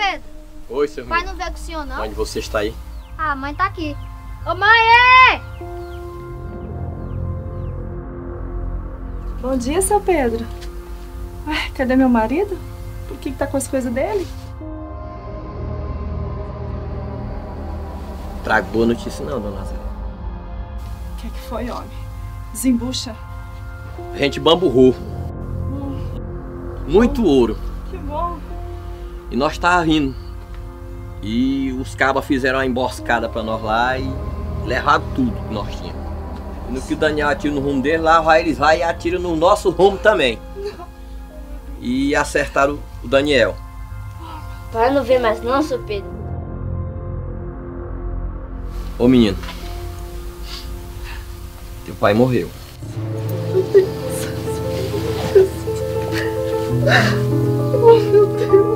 Pedro. Oi, seu Pai menino. não veio com o senhor, não? Mãe de você está aí? Ah, a mãe tá aqui. Ô, mãe! Bom dia, seu Pedro. Ué, cadê meu marido? Por que tá com as coisas dele? Trago boa notícia não, dona Nazaré. O que é que foi, homem? Desembucha. A gente bamburrou. Muito ouro. Que bom. E nós tava rindo. E os cabas fizeram uma emboscada pra nós lá e levaram tudo que nós tínhamos. E no que o Daniel atira no rumo dele, lá vai eles vai e atiram no nosso rumo também. E acertaram o Daniel. Pai não vem mais não, seu Pedro. Ô menino, teu pai morreu. Oh, meu Deus.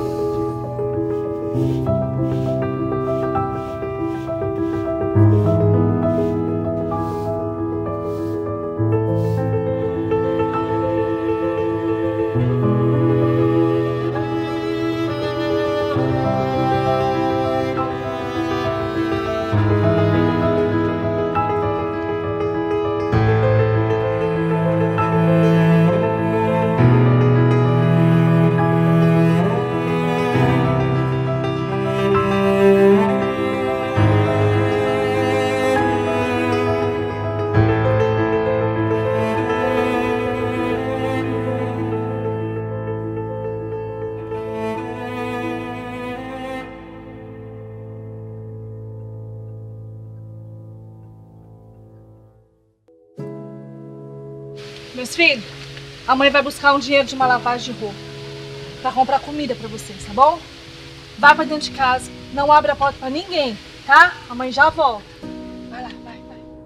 Meus filhos, a mãe vai buscar um dinheiro de uma lavagem de roupa pra comprar comida pra vocês, tá bom? Vai pra dentro de casa, não abre a porta pra ninguém, tá? A mãe já volta. Vai lá, vai,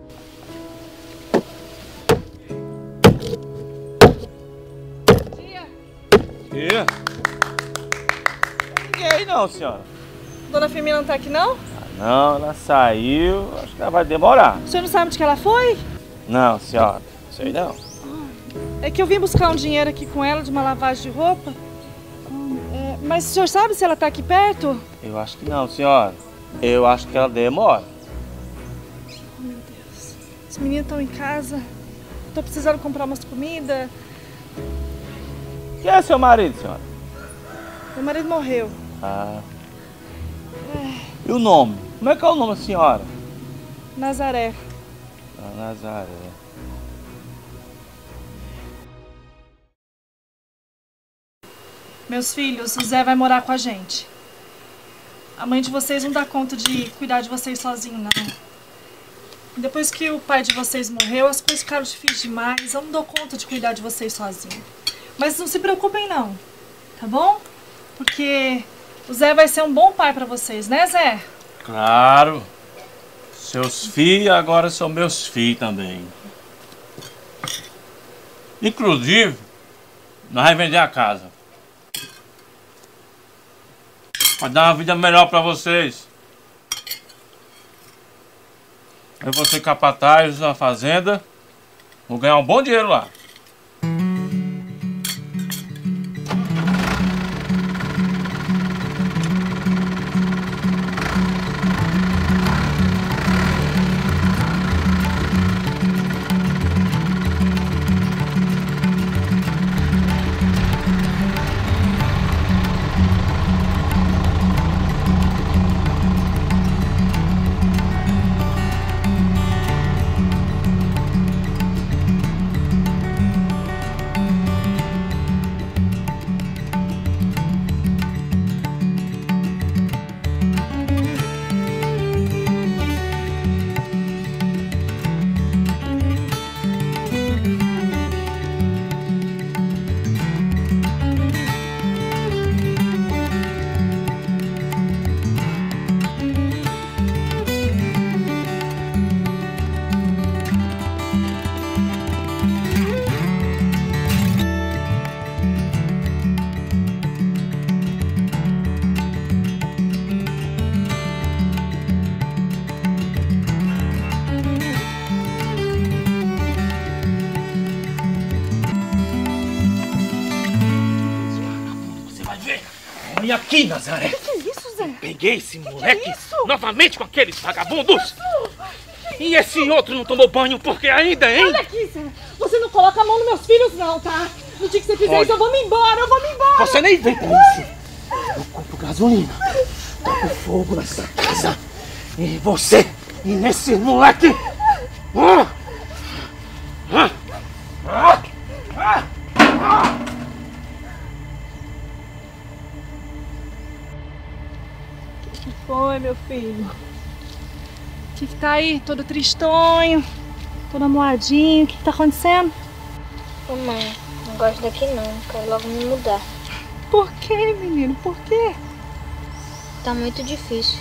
vai. Tia. Tia? Ninguém não, senhora. Dona Firmina não tá aqui, não? Não, ela saiu, acho que ela vai demorar. O senhor não sabe onde que ela foi? Não, senhora, sei não. É que eu vim buscar um dinheiro aqui com ela de uma lavagem de roupa. Mas o senhor sabe se ela tá aqui perto? Eu acho que não, senhora. Eu acho que ela demora. Oh, meu Deus. Os meninos estão em casa. Tô precisando comprar umas comidas. Quem é seu marido, senhora? Meu marido morreu. Ah. E o nome? Como é que é o nome da senhora? Nazaré. Nazaré. Meus filhos, o Zé vai morar com a gente. A mãe de vocês não dá conta de cuidar de vocês sozinho, não. Depois que o pai de vocês morreu, as coisas ficaram difíceis demais. Eu não dou conta de cuidar de vocês sozinho. Mas não se preocupem, não. Tá bom? Porque o Zé vai ser um bom pai pra vocês, né, Zé? Claro. Seus filhos agora são meus filhos também. Inclusive, nós vamos vender a casa. Vai dar uma vida melhor pra vocês. Eu vou ser capataz na fazenda. Vou ganhar um bom dinheiro lá. Olha aqui, Nazaré. Que é isso? peguei esse moleque novamente com aqueles vagabundos. E esse outro não tomou banho porque ainda, hein? Olha aqui, Zé. Você não coloca a mão nos meus filhos não, tá? No dia que você fizer isso, eu vou me embora, Você nem vem com isso. Eu compro gasolina. Toco fogo nessa casa. E você, e nesse moleque. O que foi, meu filho? Que tá aí, todo tristonho, todo amoadinho. O que tá acontecendo? Ô mãe, não gosto daqui não. Quero logo me mudar. Por quê, menino? Por quê? Tá muito difícil.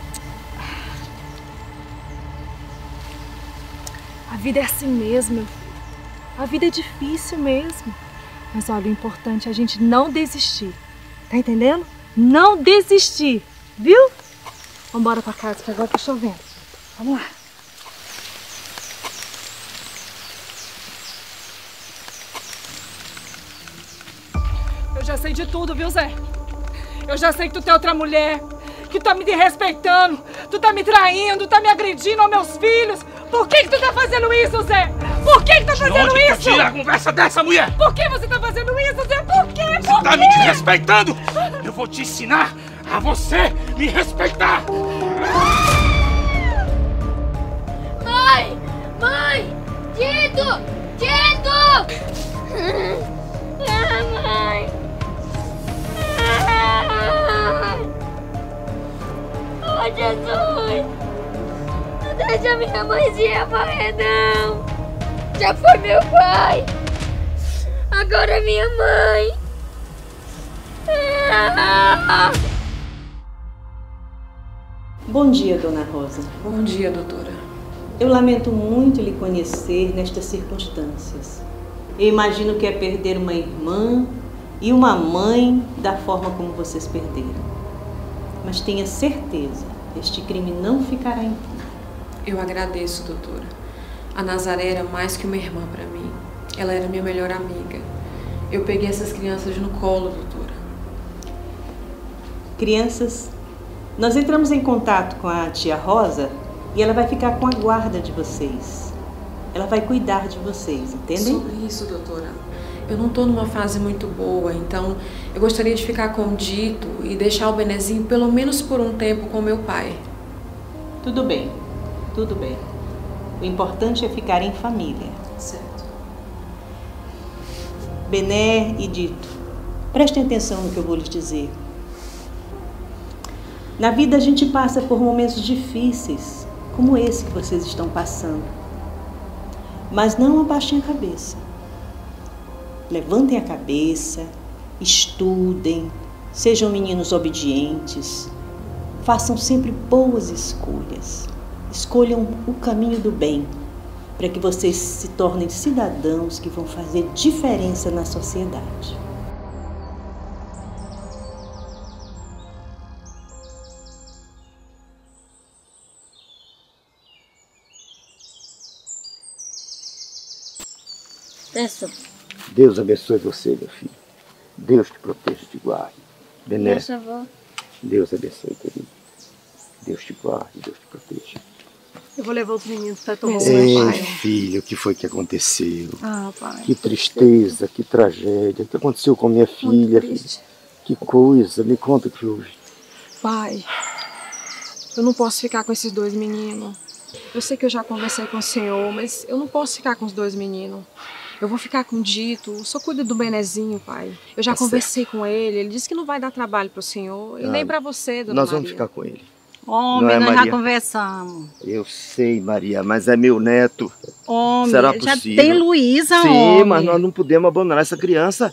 A vida é assim mesmo, meu filho. A vida é difícil mesmo. Mas olha, o importante é a gente não desistir. Tá entendendo? Não desistir, viu? Vambora pra casa, que agora tá chovendo. Vamos lá. Eu já sei de tudo, viu, Zé? Eu já sei que tu tem outra mulher, que tu tá me desrespeitando, tu tá me traindo, tá me agredindo aos meus filhos. Por que tu tá fazendo isso, Zé? Por que tá fazendo isso? Tira a conversa dessa, mulher! Por que você tá fazendo isso, Zé? Por quê? Você tá me desrespeitando? Eu vou te ensinar a você me respeitar! Mãe! Mãe! Tito! Tito! Mãe! Oh, Jesus! Não deixa minha mãezinha morrer, não! Já foi meu pai! Agora é minha mãe! Bom dia, Dona Rosa. Bom dia, doutora. Eu lamento muito lhe conhecer nestas circunstâncias. Eu imagino que é perder uma irmã e uma mãe da forma como vocês perderam. Mas tenha certeza, este crime não ficará impune. Eu agradeço, doutora. A Nazaré era mais que uma irmã para mim. Ela era minha melhor amiga. Eu peguei essas crianças no colo, doutora. Crianças, nós entramos em contato com a tia Rosa e ela vai ficar com a guarda de vocês. Ela vai cuidar de vocês, entendem? Sobre isso, doutora, eu não tô numa fase muito boa, então eu gostaria de ficar com o Dito e deixar o Benezinho pelo menos por um tempo com meu pai. Tudo bem, tudo bem. O importante é ficar em família. Certo. Bené e Dito, prestem atenção no que eu vou lhes dizer. Na vida a gente passa por momentos difíceis, como esse que vocês estão passando. Mas não abaixem a cabeça. Levantem a cabeça, estudem, sejam meninos obedientes, façam sempre boas escolhas. Escolham o caminho do bem, para que vocês se tornem cidadãos que vão fazer diferença na sociedade. Benção. Deus abençoe você, meu filho. Deus te proteja e te guarde. Bené, Benção, avó. Deus abençoe, querido. Deus te guarde, Deus te proteja. Eu vou levar os meninos para tomar Ei, banho, pai. filho, o que foi que aconteceu? Ah, pai. Que tristeza, que tragédia. O que aconteceu com minha filha? Muito triste. Que coisa, me conta o que houve. Pai, eu não posso ficar com esses dois meninos. Eu sei que eu já conversei com o senhor, mas eu não posso ficar com os dois meninos. Eu vou ficar com o Dito, o senhor cuida do Benezinho, pai. Eu já conversei com ele disse que não vai dar trabalho pro senhor e nem pra você, dona Nós Maria. vamos ficar com ele. Homem, Não é, nós já Maria? conversamos. Eu sei, Maria, mas é meu neto. Homem, Será já possível? tem Luísa, Sim, homem. mas nós não podemos abandonar essa criança.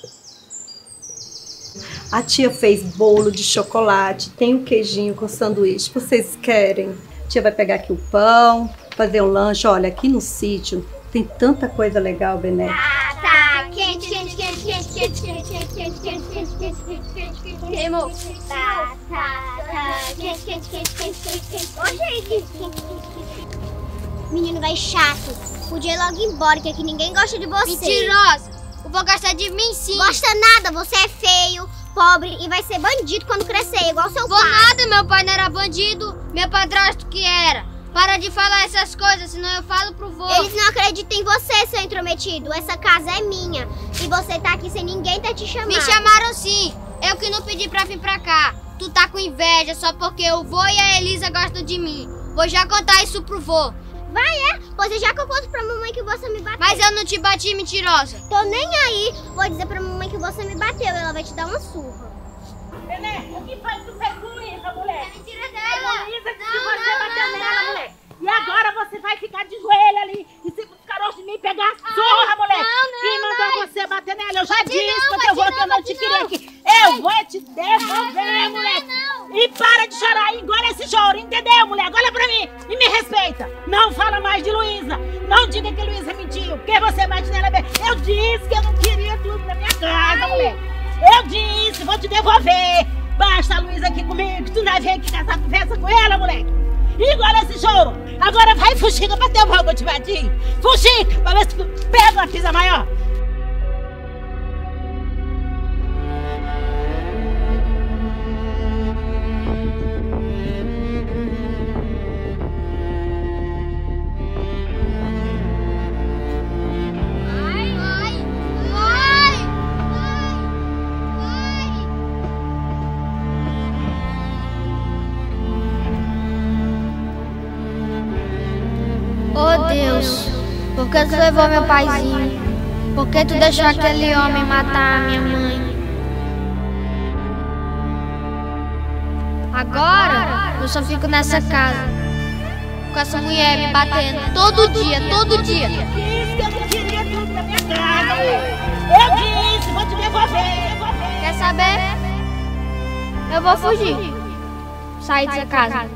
A tia fez bolo de chocolate, tem um queijinho com sanduíche. Vocês querem? A tia vai pegar aqui o pão, fazer um lanche. Olha, aqui no sítio tem tanta coisa legal, Bené. Tá quente, quente, quente, quente, quente, quente, quente, quente, quente, quente, quente, quente, quente, quente. Queimou. Tá quente, quente, quente, quente, quente, quente. Ô, gente, menino vai chato. Podia ir logo embora, que aqui ninguém gosta de você. Mentirosa. Eu vou gostar de mim, sim. Gosta nada, você é feio, pobre e vai ser bandido quando crescer, igual seu pai. Vou nada, meu pai não era bandido, meu padrasto que era. Para de falar essas coisas, senão eu falo pro vô. Eles não acreditam em você, seu intrometido. Essa casa é minha e você tá aqui sem ninguém tá te chamando. Me chamaram sim, eu que não pedi pra vir pra cá. Tu tá com inveja só porque o vô e a Elisa gostam de mim. Vou já contar isso pro vô. Vai, é? Pois é, já que eu conto pra mamãe que você me bateu. Mas eu não te bati, mentirosa. Tô nem aí. Vou dizer pra mamãe que você me bateu. Ela vai te dar uma surra. Nenê, o que foi que tu fez com Luísa, mulher? É mentira dela. Luísa disse que você bateu nela, mulher. E agora você vai ficar de joelho ali em cima dos caroços de mim e pegar a surra, mulher. Quem mandou você bater nela? Eu já disse pra teu vô que eu não te queria aqui. Eu vou te devolver, mulher. E para de chorar e engole esse choro, entendeu, mulher? Olha pra mim e me respeita. Não fala mais de Luísa. Não diga que Luísa mentiu, porque você bate nela bem. Eu disse que eu não queria tudo na minha casa, mulher. Eu disse, vou te devolver. Basta a Luísa aqui comigo, que tu não vem aqui casar conversa com ela, moleque. E agora esse choro. Agora vai, fuxica, pra teu vô que eu te bati. Fuxica, pra ver se tu pega uma pisa maior. Oh Deus, por que tu levou meu paizinho? Por que tu deixou aquele homem matar a minha mãe? Agora eu só fico nessa casa, com essa mulher me batendo todo dia, todo dia. Eu disse que eu não queria tudo na minha casa, mulher. Eu disse, vou te devolver. Quer saber? Eu vou fugir, sair dessa casa.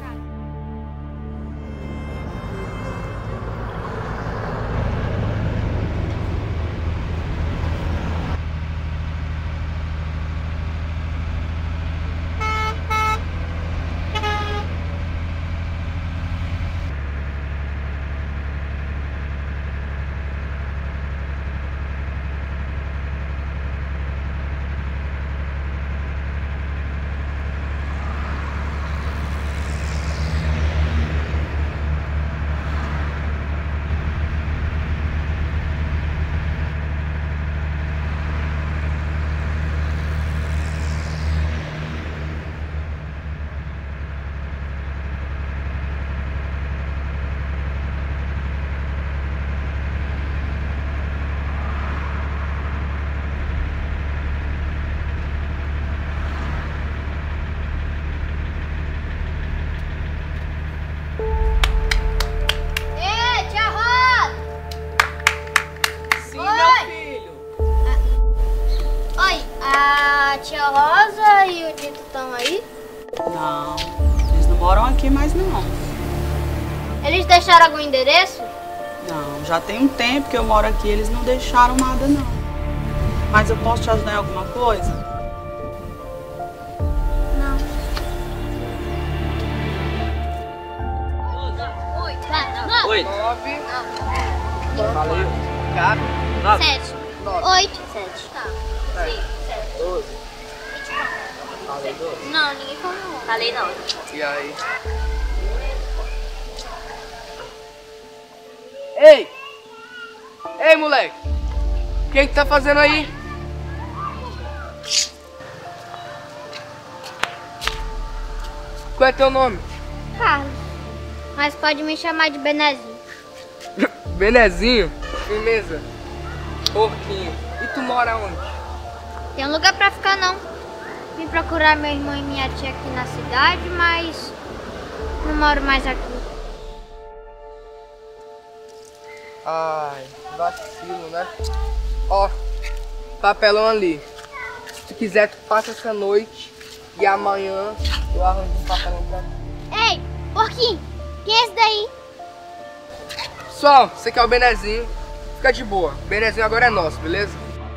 Tia Rosa e o Dito estão aí? Não, eles não moram aqui mais não. Eles deixaram algum endereço? Não, já tem um tempo que eu moro aqui, eles não deixaram nada não. Mas eu posso te ajudar em alguma coisa? Não. Oi. 9. Valeu. 9. 7. 8. 7. Tá. 12. Falei 12. Não, ninguém falou. Falei não. E aí? Ei! Ei, moleque! O que tá fazendo aí? Qual é teu nome? Carlos. Mas pode me chamar de Benezinho. Benezinho? Firmeza. Porquinho. E tu mora onde? Tem um lugar pra ficar não. Vim procurar meu irmão e minha tia aqui na cidade, mas não moro mais aqui. Ai, vacilo, né? Ó, papelão ali. Se tu quiser, tu passa essa noite e amanhã eu arranjo um papelão pra ti. Ei, porquinho, quem é esse daí? Pessoal, você quer o Benezinho? Fica de boa, o Benezinho agora é nosso, beleza?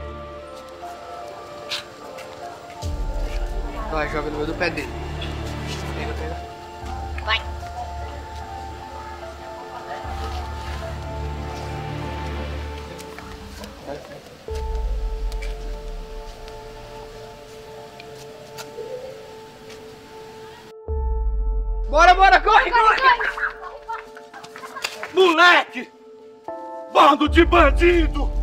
Vai, joga no meio do pé dele. Pega, pega. Vai. Bora, bora, corre, corre! Moleque! Bando de bandido!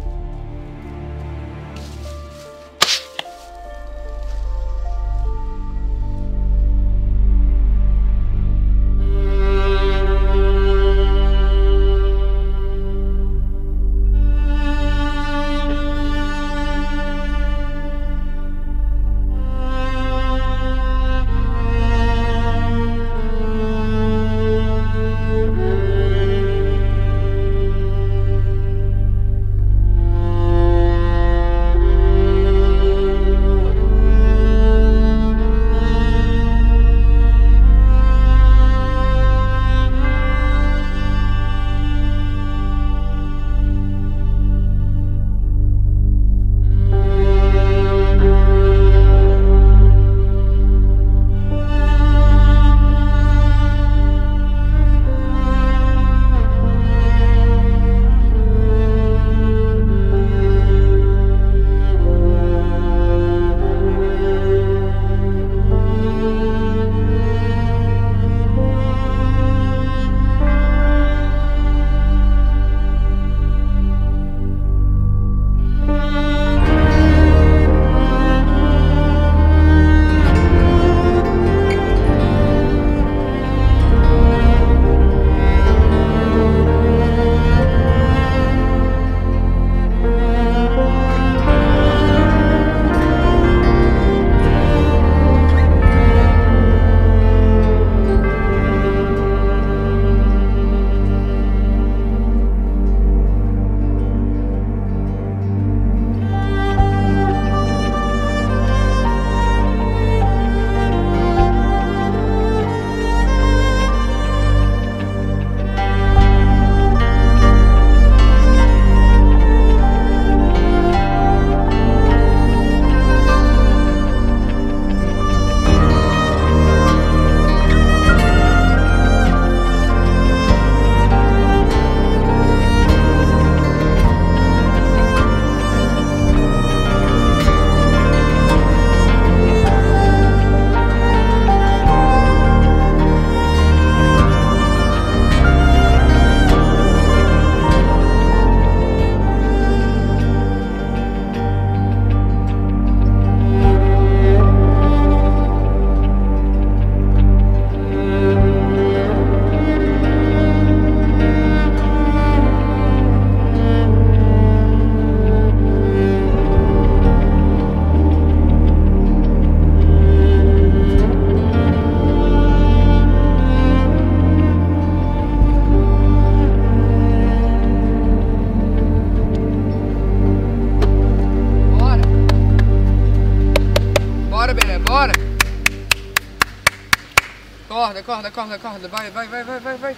Acorda, vai.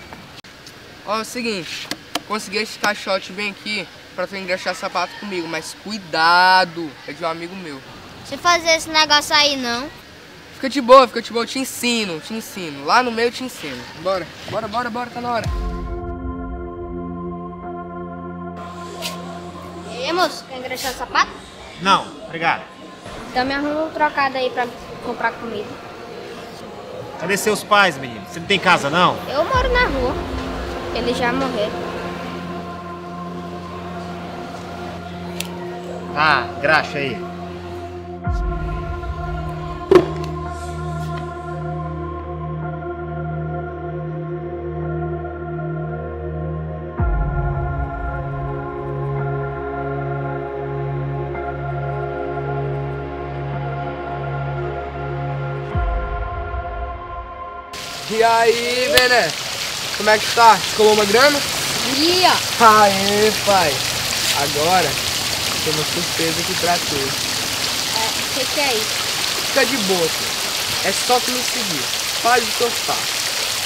Ó, é o seguinte, consegui esse caixote bem aqui pra tu engraxar sapato comigo, mas cuidado, é de um amigo meu. Você fazer esse negócio aí não? Fica de boa, eu te ensino. Lá no meio eu te ensino. Bora, tá na hora. E aí, moço, quer engraxar sapato? Não, obrigado. Então me arruma um trocado aí pra comprar comida. Cadê seus pais, menino? Você não tem casa, não? Eu moro na rua. Eles já morreram. Ah, graxa aí. E aí, Bené? Como é que tá? Descolou uma grana? Ia! Aê, pai! Agora, tem uma surpresa aqui pra tu. O que é isso? Fica de boa, filho. É só tu me seguir. Faz o que eu faço.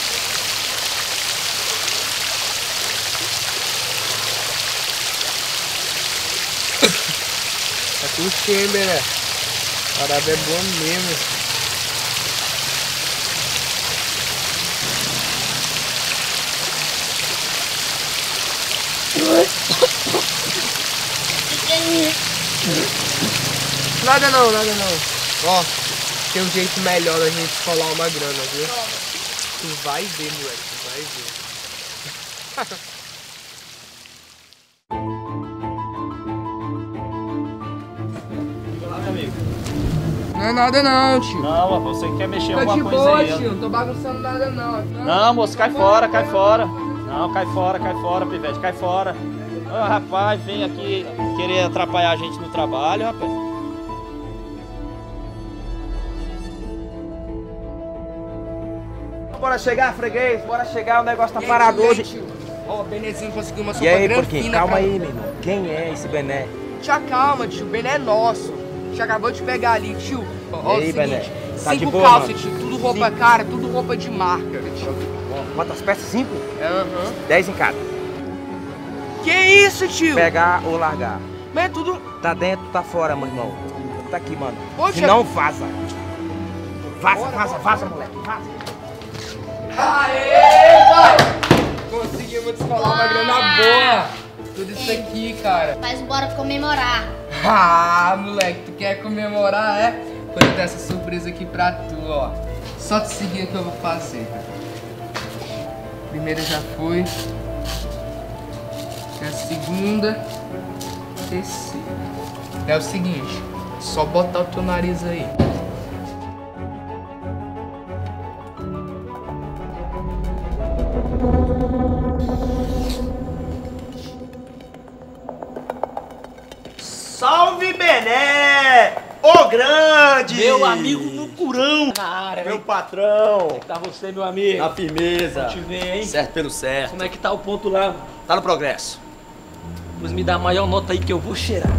Tá curtindo, hein, Bené? A parada é boa mesmo. Nada não. Ó, tem um jeito melhor da gente colar uma grana, viu? Tu vai ver, moleque, tu vai ver. Não é nada não, tio. Não, você quer mexer Fica alguma de coisa boa, aí. tio. Não tô bagunçando nada não. Não, moço, cai fora, cai fora. Não, cai fora, pivete, cai fora. Ô, rapaz, vem aqui querer atrapalhar a gente no trabalho, rapaz. Bora chegar, freguês, bora chegar, o negócio tá parado hoje. Ó, o Benezinho conseguiu uma sopa E aí, grande Porquinho, fina, calma cara. aí, meu irmão. Quem é esse Bené? Tia, calma, tio. O Bené é nosso. A gente acabou de pegar ali, tio. Ó, E aí, o Bené? seguinte, Tá de 5 boa, calças, mano? tio. Tudo roupa cara, tudo roupa de marca, tio. Quantas peças? 5? Aham. 10 em cada. Que isso, tio? Pegar ou largar. Mas é tudo... Tá dentro, tá fora, meu irmão. Tá aqui, mano. Ô, Se tia- não, vaza. Vaza, moleque. Vaza. Aê, pai! Conseguimos descolar uma grana boa. Tudo isso aqui, cara. Mas bora comemorar. Ah, moleque, tu quer comemorar, é? Vou ter essa surpresa aqui pra tu, ó. Só te seguir que eu vou fazer. Primeira já foi. É a segunda. Terceira. É o seguinte, só botar o teu nariz aí. Salve, Bené! Ô grande! Meu amigo Mucurão! Na área, meu patrão! Como é que tá você, meu amigo? Na firmeza. Te ver, hein? Certo pelo certo. Como é que tá o ponto lá? Tá no progresso. Pois me dá a maior nota aí que eu vou cheirar.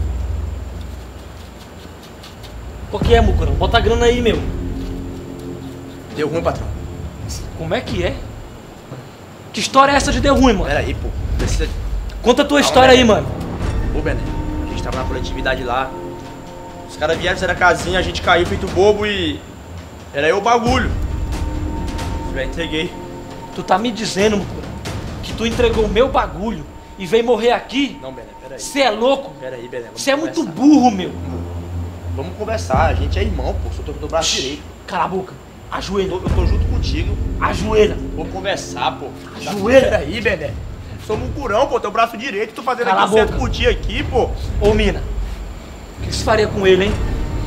Por que é, Mucurão? Bota a grana aí, meu. Deu ruim, patrão. Como é que é? Que história é essa de deu ruim, mano? Peraí, pô. Precisa... Conta a tua Calma, história aí, Bené. mano. Ô, Bené, a gente tava na coletividade lá. Os caras vieram, fizeram a casinha, a gente caiu feito bobo e... Era eu o bagulho. Já entreguei. Tu tá me dizendo, Mucurão, que tu entregou o meu bagulho e veio morrer aqui? Não, Bené, peraí. Você é louco? Peraí, Bené. Você é muito burro, meu. Vamos conversar, a gente é irmão, pô. Sou teu braço direito. Cala a boca. Ajoelha. Eu tô junto contigo. Ajoelha. Vamos conversar, pô. Ajoelha. Peraí, Bené. Sou mucurão, pô. Teu braço direito. Tô fazendo Cala aqui a certo boca. por ti aqui, pô. Ô, mina. O que você faria com ele, hein?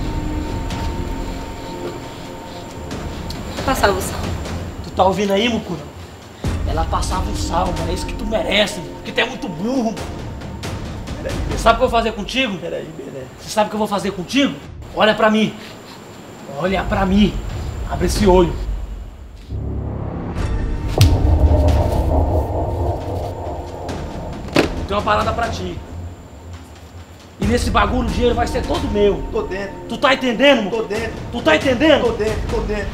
Passava o sal. Tu tá ouvindo aí, Mucurão? Ela passava o sal, mano. É isso que tu merece, mano. Porque tu é muito burro, mano. Você sabe o que eu vou fazer contigo? Peraí, Bené. Você sabe o que eu vou fazer contigo? Olha pra mim. Olha pra mim. Abre esse olho. Tem uma parada pra ti. E nesse bagulho o dinheiro vai ser todo meu. Tô dentro. Tu tá entendendo, mano? Tô dentro. Tu tá entendendo? Tô dentro, tô dentro.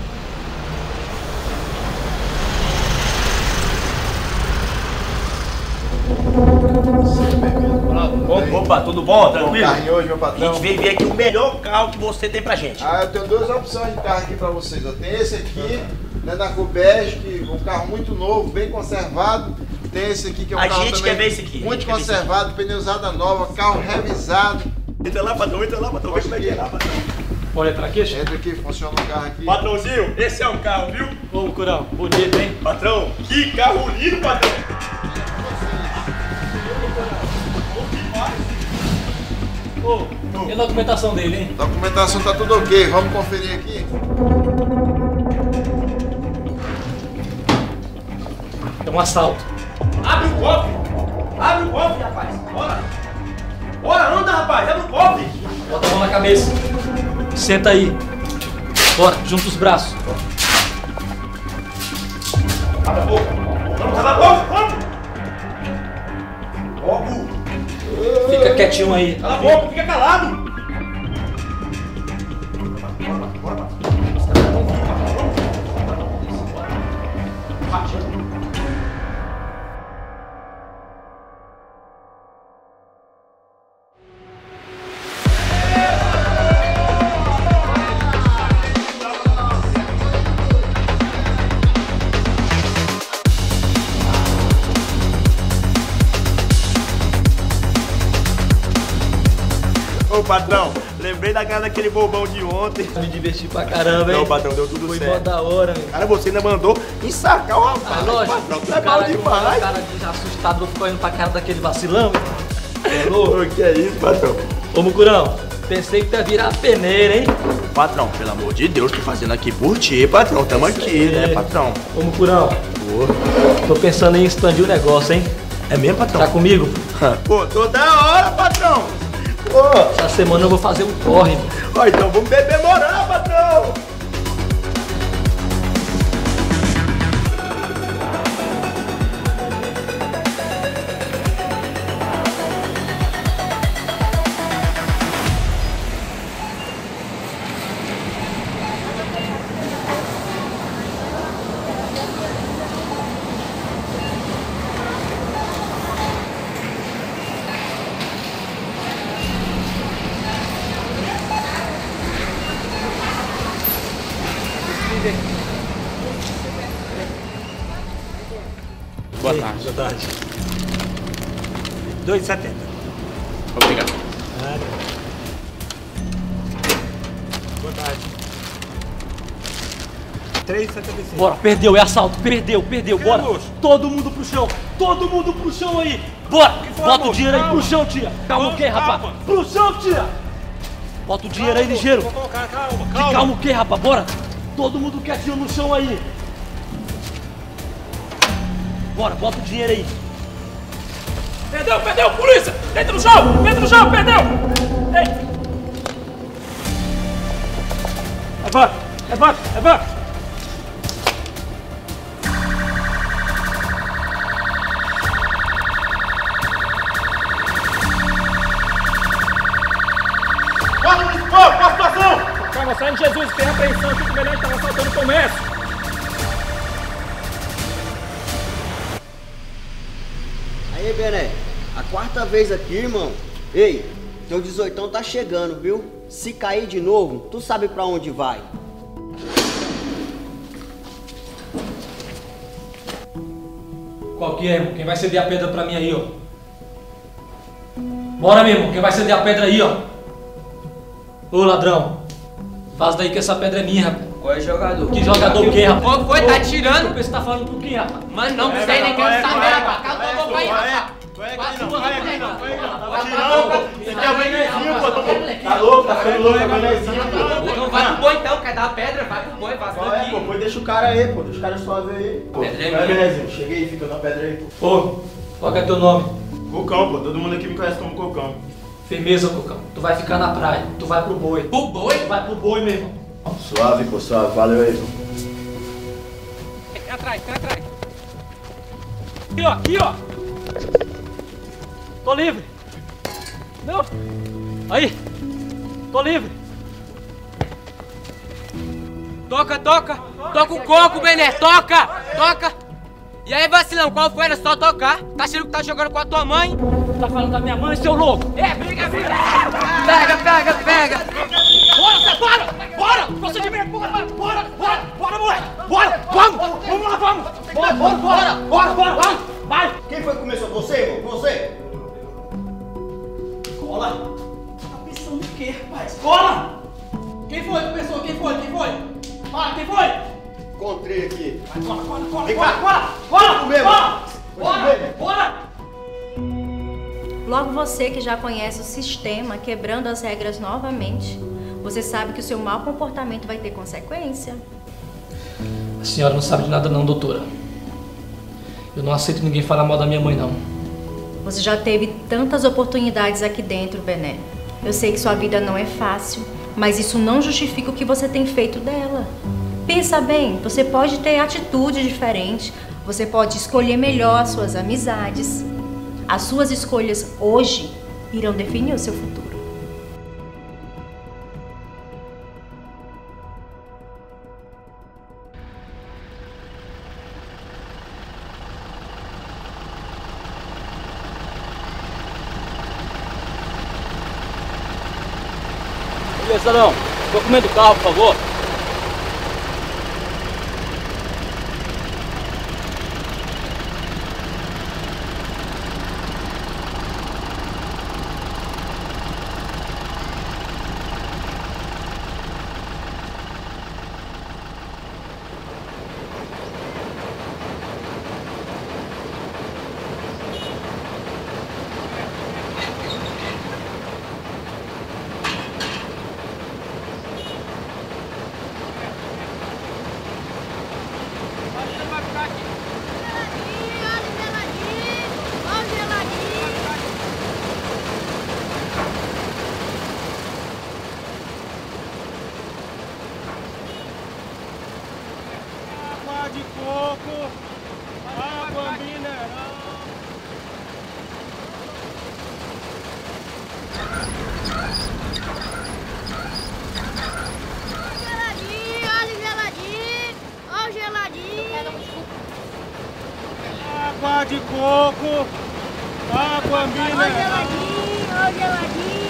Opa, tudo bom? Tranquilo? Carne hoje, meu patrão. A gente veio ver aqui o melhor carro que você tem pra gente. Ah, eu tenho duas opções de carro aqui pra vocês. Ó. Tem esse aqui, né, da Cobege, que é um carro muito novo, bem conservado. Tem esse aqui que é um A carro gente também quer ver esse aqui, muito a gente quer ver esse conservado, pneusada nova, carro revisado. Entra lá, patrão, vê como é que é lá, patrão. Olha pra aqui, chefe. Entra aqui, funciona o carro aqui. Patrãozinho, esse é o carro, viu? Ô, Mucurão, bonito, hein? Patrão, que carro lindo, patrão. Ô, e a documentação dele, hein? A documentação tá tudo ok, vamos conferir aqui. É um assalto. Abre o cofre! Abre o cofre, rapaz! Bora! Bora, anda, rapaz! Abre o cofre! Bota a mão na cabeça. Senta aí. Bora, junta os braços. Abre a boca! Vamos, abre a boca! Vamos! Logo! Fica quietinho aí. Cala a boca, fica calado! Ô patrão, lembrei da cara daquele bobão de ontem. Me diverti pra caramba, hein? Não, patrão, deu tudo certo. Foi mó da hora, meu. Cara, você ainda mandou ensacar o rapaz. Lógico, patrão, tu o é mal demais. O cara assustado, vou ficar indo pra cara daquele vacilão, meu. O que é isso, patrão? Ô, Mucurão, pensei que tu ia virar peneira, hein? Patrão, pelo amor de Deus, tô fazendo aqui por ti, patrão. Tamo aqui, né, patrão? Ô, Mucurão, tô pensando em expandir o negócio, hein? É mesmo, patrão? Tá comigo? Pô, toda hora, patrão. Pô. Essa semana eu vou fazer um corre. Ó, então vamos beber moral, patrão. Boa tarde. Boa tarde. 2,70. Obrigado. Boa tarde. 3,75. Bora, perdeu, é assalto. Perdeu. Bora. Todo mundo pro chão. Todo mundo pro chão aí. Bora. Bota o dinheiro aí pro chão, tia. Calma o quê, rapaz? Pro chão, tia. Bota o dinheiro aí, ligeiro. Vou colocar, calma. De calma o quê, rapaz? Bora. Todo mundo quietinho no chão aí. Bora, bota o dinheiro aí. Perdeu, polícia! Deita no chão, perdeu! Ei! Levanta! Qual a situação? Calma, sai em Jesus, tem apreensão aqui que o melhor estava assaltando o comércio. Aí, Bené, a quarta vez aqui, irmão. Ei, teu 18ão tá chegando, viu? Se cair de novo, tu sabe pra onde vai. Qual que é, irmão? Quem vai ceder a pedra pra mim aí, ó? Bora, meu irmão, quem vai ceder a pedra aí, ó? Ô, ladrão, vaza daí que essa pedra é minha, rapaz. Qual é o jogador? Que jogador o quê, rapaz? Qual foi? Tá tirando? Você tá falando com quem, rapaz? Mano, não sei nem quero saber, rapaz. Cala tua boca aí, rapaz. Você quer o benezinho, pô? Tá louco, tá ficando louco, é benezinho, pô. Então vai pro boi então, quer dar a pedra? Vai pro boi, vaza daqui. Pô, deixa o cara aí, pô. Deixa o cara suave aí. Pô, vai, benezinho. Cheguei, fica na pedra aí, pô. Ô, qual que é teu nome? Cocão, pô. Todo mundo aqui me conhece como Cocão. Firmeza, Cocão. Tu vai ficar na praia. Tu vai pro boi. Pro boi? Tu vai pro boi, meu irmão. Suave, pô, suave. Valeu aí, pô. Vem atrás. Aqui, ó. Tô livre. Não. Aí. Tô livre. Toca o coco, Bené. Toca. E aí, vacilão, qual foi? Era só tocar. Tá achando que tá jogando com a tua mãe? Tá falando da minha mãe, seu louco? É, briga. Pega. Bora! Procedimento, bora, moleque! Bora! Vamos lá! Bora! Vai! Quem foi que começou? Você, irmão? Você? Cola! Tá pensando o quê, rapaz? Cola! Quem foi que começou? Quem foi? Fala, quem foi? Encontrei aqui. Cola! Vem cá! Bora! Logo você que já conhece o sistema, quebrando as regras novamente, você sabe que o seu mau comportamento vai ter consequência. A senhora não sabe de nada não, doutora. Eu não aceito ninguém falar mal da minha mãe, não. Você já teve tantas oportunidades aqui dentro, Bené. Eu sei que sua vida não é fácil, mas isso não justifica o que você tem feito dela. Pensa bem, você pode ter atitude diferente, você pode escolher melhor as suas amizades. As suas escolhas hoje irão definir o seu futuro. Beleza, não. Documento do carro, por favor. de coco, água mineral. Geladinho, olha o geladinho, olha o geladinho. Água de coco, água mineral. Olha o geladinho, olha o geladinho.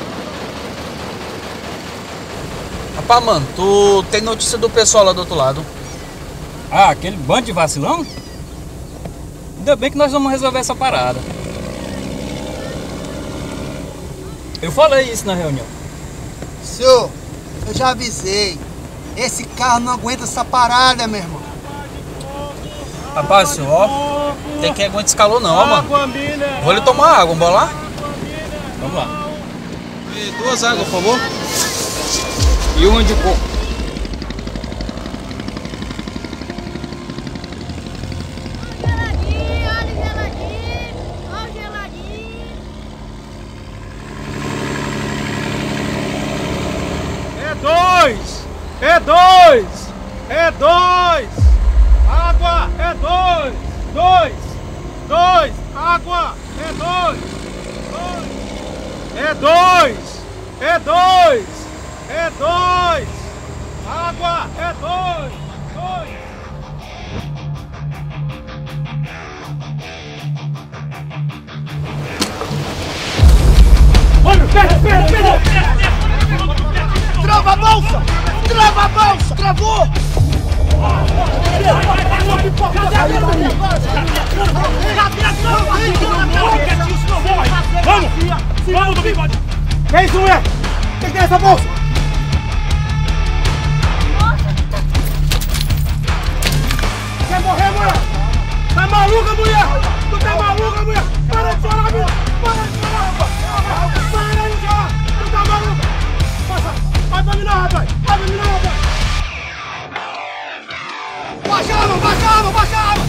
Rapaz, mano, tu tem notícia do pessoal lá do outro lado? Ah, aquele bando de vacilão? Ainda bem que nós vamos resolver essa parada. Eu falei isso na reunião. Senhor, eu já avisei. Esse carro não aguenta essa parada, meu irmão. Rapaz, senhor, ó, tem quem aguenta esse calor não, ó, mano. Vou lhe tomar água, vamos lá? Vamos lá. E 2 águas, por favor. E uma de coco. É dois! É dois! Água é dois! Dois! Água é dois! É dois! É dois! É dois! Água é dois! Olha, pera! Trava a bolsa! Trava a bolsa! Travou! Vamos do bigode! Que isso, mulher? O que é essa bolsa? Quer morrer, mulher? Tá maluca, mulher? Tu tá maluca, mulher? Para de chorar, mulher! Para de chorar! Para de chorar! Tu tá maluca? Vai pra mim não, rapaz! Vai pra mim não, rapaz! Baixa a arma!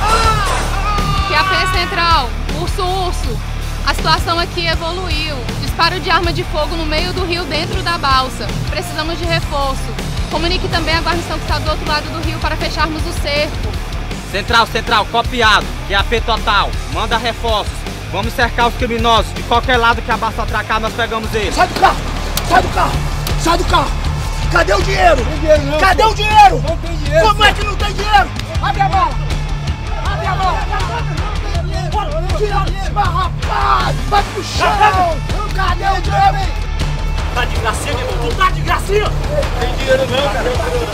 QAP Central, Urso. A situação aqui evoluiu. Disparo de arma de fogo no meio do rio dentro da balsa. Precisamos de reforço. Comunique também a guarnição que está do outro lado do rio para fecharmos o cerco. Central, copiado. QAP total. Manda reforços. Vamos cercar os criminosos. De qualquer lado que a balsa atracar, nós pegamos eles. Sai do carro! Cadê o dinheiro? Não tem dinheiro não. Cadê o dinheiro? Não tem dinheiro. Como é que não tem dinheiro? Abre a mala! Rapaz! Vai pro chão! Cadê o dinheiro? Tá de gracinha, meu irmão? Tu tá de gracinha? Tem dinheiro não, cara.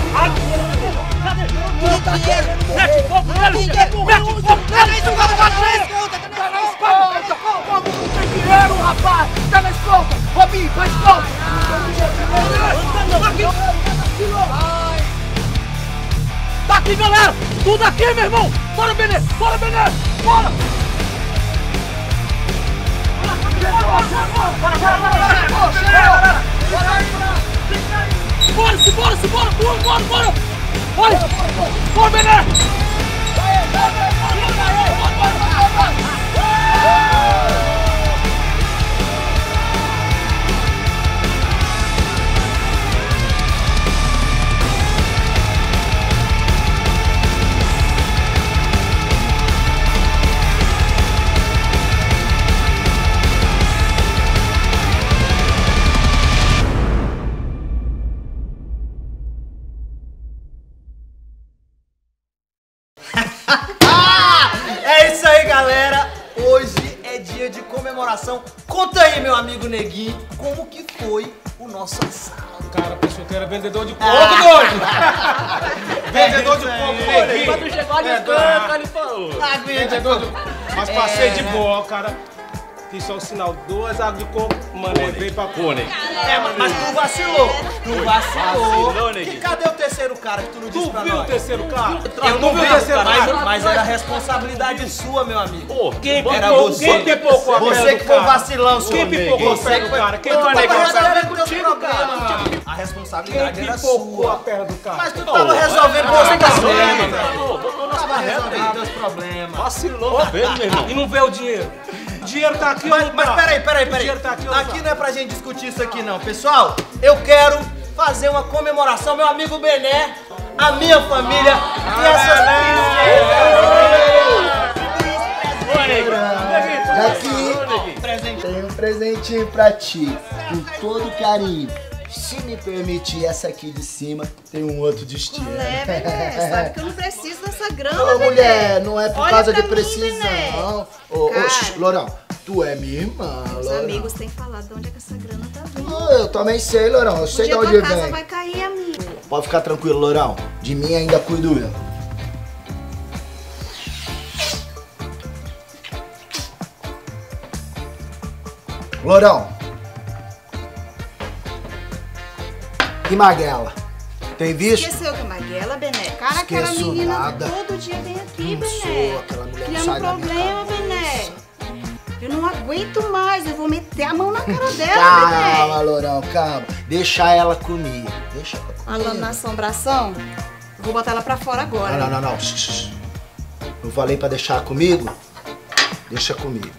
Cadê dinheiro? Mete fogo nele! Mete fogo nele! Não tem dinheiro, rapaz! Tá na escolta! Robinho, vai escolta! Tá aqui, galera! Tudo aqui, meu irmão! Bora, Benê! Bora! Bora! Bora, Benê! É isso aí, galera. Hoje é dia de comemoração. Conta aí, meu amigo Neguinho, como que foi o nosso assalto. Cara, pensou que era vendedor de coco, doido! Vendedor de coco, Neguinho! Quando chegou ali no canto, ele falou. Vendedor de coco. Mas passei de boa, cara. Fiz só o sinal, 2 águas de coco, mandei bem pra pônei. Mas tu vacilou. Vacilou, E cadê o terceiro cara que tu não disse pra nós? Tu viu o terceiro cara? Eu não vi o terceiro cara. Mas era responsabilidade sua, meu amigo. Pô, quem era você? Quem pipocou a perna Você que do foi cara? vacilão, senhor. Quem pipocou a perna do cara? Quem tava resolvendo contigo, cara? A responsabilidade era sua. Quem pipocou a perna do cara? Mas tu tava resolvendo teus problemas, velho. Tu tava resolvendo teus problemas. Vacilou mesmo, meu irmão. E não vê o dinheiro. O dinheiro tá aqui ou não tá? Mas peraí. O dinheiro tá aqui ou não Aqui tá? não é pra gente discutir isso aqui não. Pessoal, eu quero fazer uma comemoração. Meu amigo Bené a minha família e essas Aqui tem um presentinho pra ti, com todo carinho. Se me permitir, essa aqui de cima tem um outro destino. Bené, sabe que eu não preciso dessa grana, Ô, Bené. mulher, não é por Olha causa pra de mim, precisão. Ô, Lourão, tu é minha irmã, Os Lourão. amigos têm falado de onde é que essa grana tá vindo. Eu também sei, Lourão, eu sei de onde tua casa vem. vai cair a minha. Pode ficar tranquilo, Lourão. De mim ainda cuido eu. Lourão. E Maguela? Tem visto? Esqueceu que é Maguela, Bené? Cara, aquela Esqueço menina nada. todo dia vem aqui, Não Bené. sou, aquela mulher não Criando sai da minha problema, Bené. Eu não aguento mais, eu vou meter a mão na cara dela, Calma, Bené. Lourão, calma. Deixa ela comigo. Deixa ela comigo. Falando na assombração, eu vou botar ela pra fora agora. Não. Shh. Eu falei pra deixar comigo? Deixa comigo.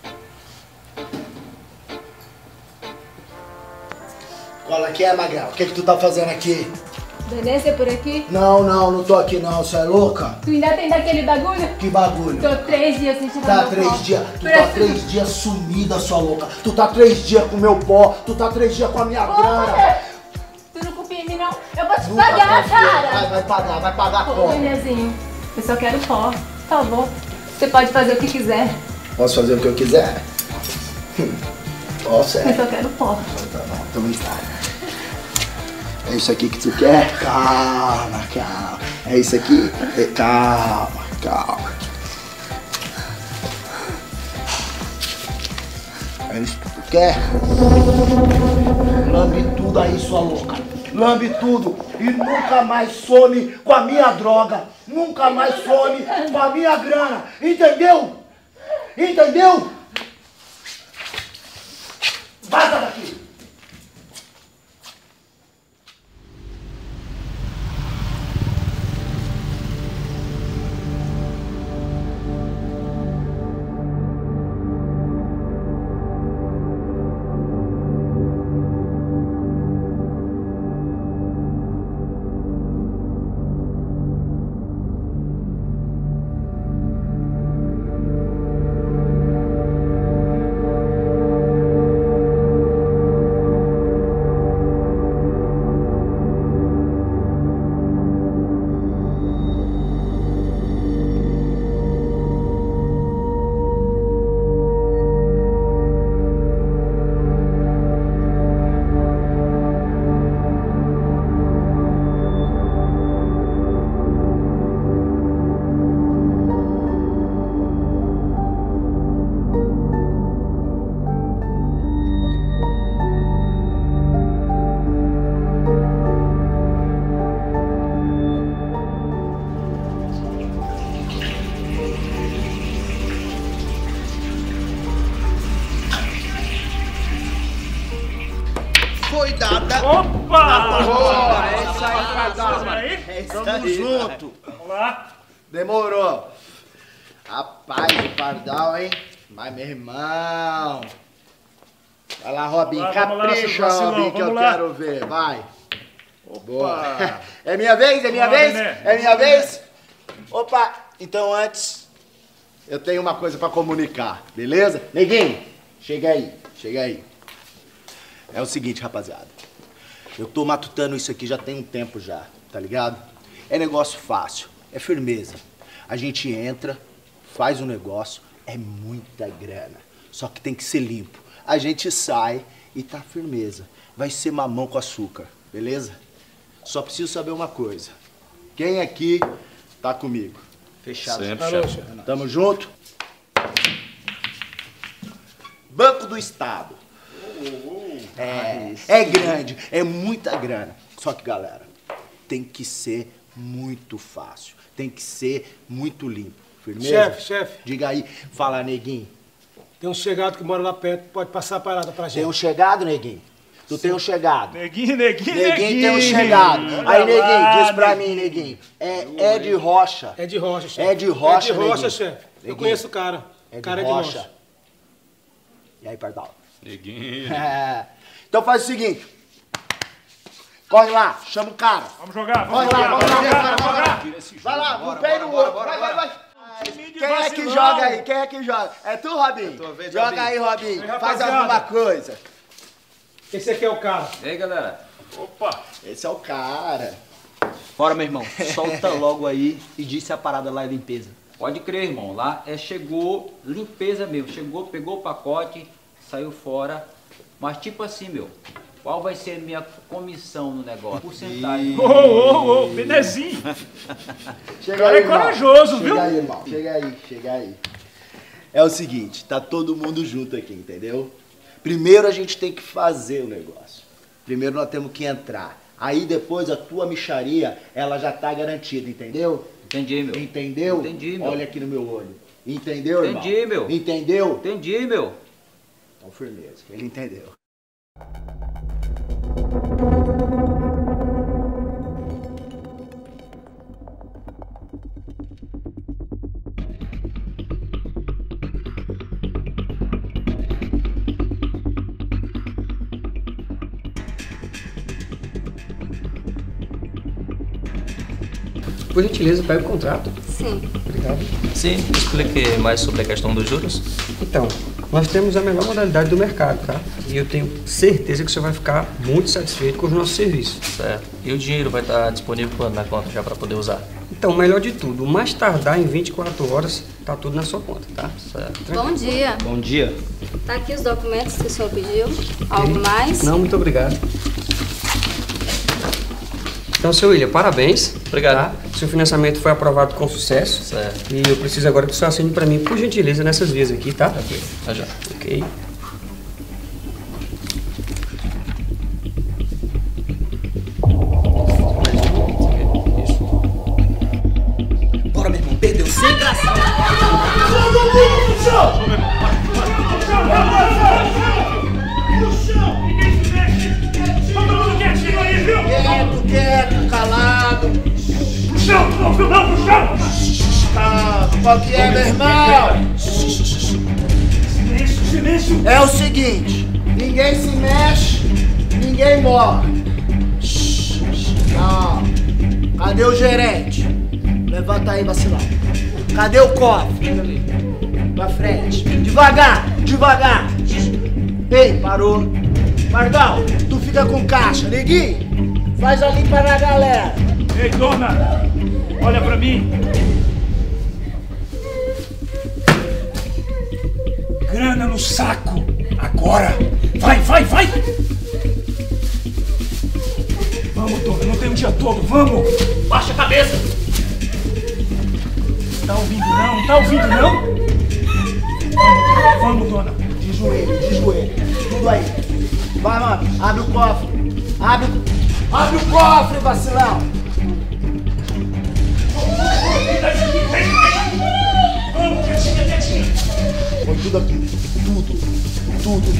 Qual é que é, Magrela? O que tu tá fazendo aqui? Beleza, é por aqui? Não tô aqui não. Você é louca? Tu ainda tem daquele bagulho? Que bagulho? Tô 3 dias sem tirar Tá meu 3 pó. dias. Tu Parece- tá 3 dias sumida, sua louca. Tu tá 3 dias com meu pó. Tu tá 3 dias com a minha grana. Tu não confia em mim, não? Eu vou te Nunca pagar, confia. cara! Vai pagar Pô, como? Benezinho, eu só quero pó. Por favor, você pode fazer o que quiser. Posso fazer o que eu quiser? Posso, Eu só quero pó. Tá bom, então está. É isso aqui que tu quer? Calma. É isso aqui? Calma. É isso que tu quer? Lambe tudo aí, sua louca. Lambe tudo e nunca mais some com a minha droga. Nunca mais some com a minha grana. Entendeu? Vaza daqui! Foi dada. Opa! Boa, é isso aí, Pardal. É isso Tamo aí, junto. Vamos lá. Demorou. Rapaz, o Pardal, hein? Mas, meu irmão. Vai lá, Robinho. Vamos lá, Capricha, vacilão, Robinho, que eu vamos lá. quero ver. Vai. Opa. Boa. É minha vez? É minha Vamos lá, vez? Bené. É minha vez? Opa, então antes, eu tenho uma coisa pra comunicar, beleza? Neguinho, chega aí. É o seguinte, rapaziada. Eu tô matutando isso aqui já tem um tempo já, tá ligado? É negócio fácil, é firmeza. A gente entra, faz um negócio, é muita grana. Só que tem que ser limpo. A gente sai e tá firmeza. Vai ser mamão com açúcar, beleza? Só preciso saber uma coisa. Quem aqui tá comigo? Fechado. Sempre, chefe. Tamo junto? Banco do Estado. É grande, é muita grana. Só que, galera, tem que ser muito fácil. Tem que ser muito limpo. Firmeza? Chefe. Diga aí, fala, neguinho. Tem um chegado que mora lá perto, pode passar a parada pra gente. Tem um chegado, neguinho? Tu tem um chegado. Neguinho. Neguinho tem um chegado. Aí, neguinho, diz pra mim, neguinho. É de Rocha. É de Rocha, chefe. É de Rocha, É de Rocha, neguinho. chefe. Eu Neguinho. conheço o cara. É de cara Rocha. Rocha. E aí, Pardal? Neguinho. Então faz o seguinte. Corre lá, chama o cara. Vamos jogar, Corre vamos lá, jogar. vai lá, no pé e no outro. Vai. Quem é que joga aí? Quem é que joga? É tu, Robinho? Joga aí, Robinho. Faz alguma coisa. Esse aqui é o cara. E aí, galera? Opa. Esse é o cara. Bora, meu irmão. Solta logo aí e diz se a parada lá é limpeza. Pode crer, irmão. Lá chegou limpeza mesmo. Chegou, pegou o pacote, saiu fora. Mas tipo assim, meu. Qual vai ser a minha comissão no negócio? Porcentagem. Ô, Benezinho. Chega aí, aí, é corajoso, viu? Chega aí, irmão. Chega aí. É o seguinte, tá todo mundo junto aqui, entendeu? Primeiro a gente tem que fazer o negócio. Primeiro nós temos que entrar. Aí depois a tua mixaria, ela já tá garantida, entendeu? Entendi, meu. Entendeu? Entendi, meu. Olha aqui no meu olho. Entendeu, irmão? Entendi, meu. Entendeu? Entendi, meu. Então, firmeza. Ele entendeu. Por gentileza, pega o contrato. Sim. Obrigado. Sim, explique mais sobre a questão dos juros. Então, nós temos a melhor modalidade do mercado, tá? E eu tenho certeza que você vai ficar muito satisfeito com os nossos serviços. Certo. E o dinheiro vai estar disponível quando na conta já para poder usar? Então, o melhor de tudo, o mais tardar em 24 horas, tá tudo na sua conta, tá? Certo. Bom dia. Bom dia. Tá aqui os documentos que o senhor pediu. Algo mais? Não, muito obrigado. Então, seu William, parabéns. Obrigado. Tá? Seu financiamento foi aprovado com sucesso. Certo. E eu preciso agora que o senhor assine para mim, por gentileza, nessas vias aqui, tá? Ok, tá já. Ok. Bora, meu irmão, perdeu sem graça. Todo mundo no chão! No chão! Ninguém se mexe! Todo mundo quietinho aí, viu? Quieto, calado. No chão! Não, no chão! Tá, qual que é, meu irmão? Silêncio! É o seguinte, ninguém se mexe, ninguém morre. Não. Cadê o gerente? Levanta aí, vacilão. Cadê o cofre? Pra frente. Devagar. Ei, parou. Pardal, tu fica com caixa. Neguinho, faz a limpa na galera. Ei, dona! Olha pra mim! Grana no saco! Agora! Vai! Vamos, dona, não tem um dia todo, vamos! Baixa a cabeça! Tá ouvindo não? Tá ouvindo não? Vamos, dona! De joelho. Tudo aí. Vai, mano. Abre o cofre. Abre o cofre, vacilão. Vamos, quietinha! Põe tudo aqui. Tudo.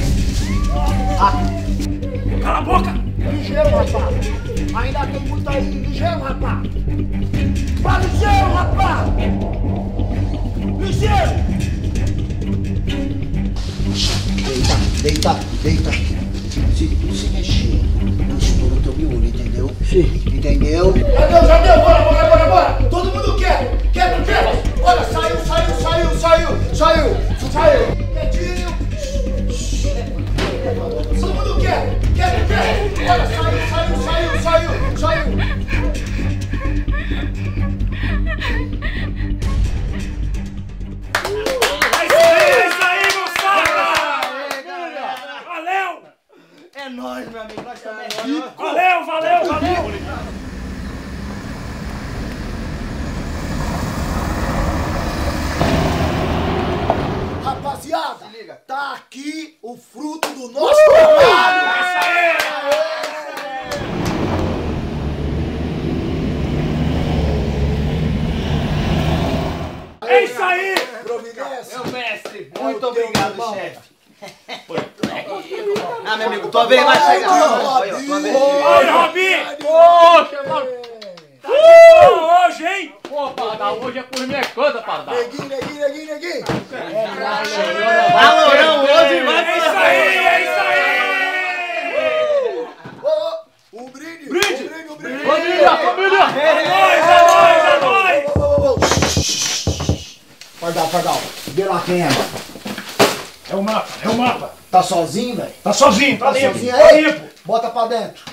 Cala a boca! Ligeiro, rapaz. Ainda tem muito aí. Ligeiro, rapaz. Vai, ligeiro, rapaz. Ligeiro. Deita. Se mexer, tu estoura o teu miolo, entendeu? Sim. Entendeu? Já deu, bora! Todo mundo quer! Olha, saiu! Quietinho! Todo mundo quer! Olha, saiu! É isso aí, moçada! Valeu! É nóis, meu amigo, nós também é rico! Valeu! Rapaziada, tá aqui o fruto do nosso trabalho! Isso aí! É isso aí! Providência! Meu mestre, muito obrigado, chefe. Ah, meu amigo, tua vez vai chegar. Olha, Robinho! Poxa, mano! Tá de boa hoje, hein? Pô, Pardal, hoje é por minha conta, Pardal. Neguinho. Valorão hoje vai É isso aí! O brinde! Vê lá quem é. É o mapa, é o mapa. Tá sozinho, velho? Tá sozinho, tá limpo. Sozinho Tá aí? limpo. Bota pra dentro.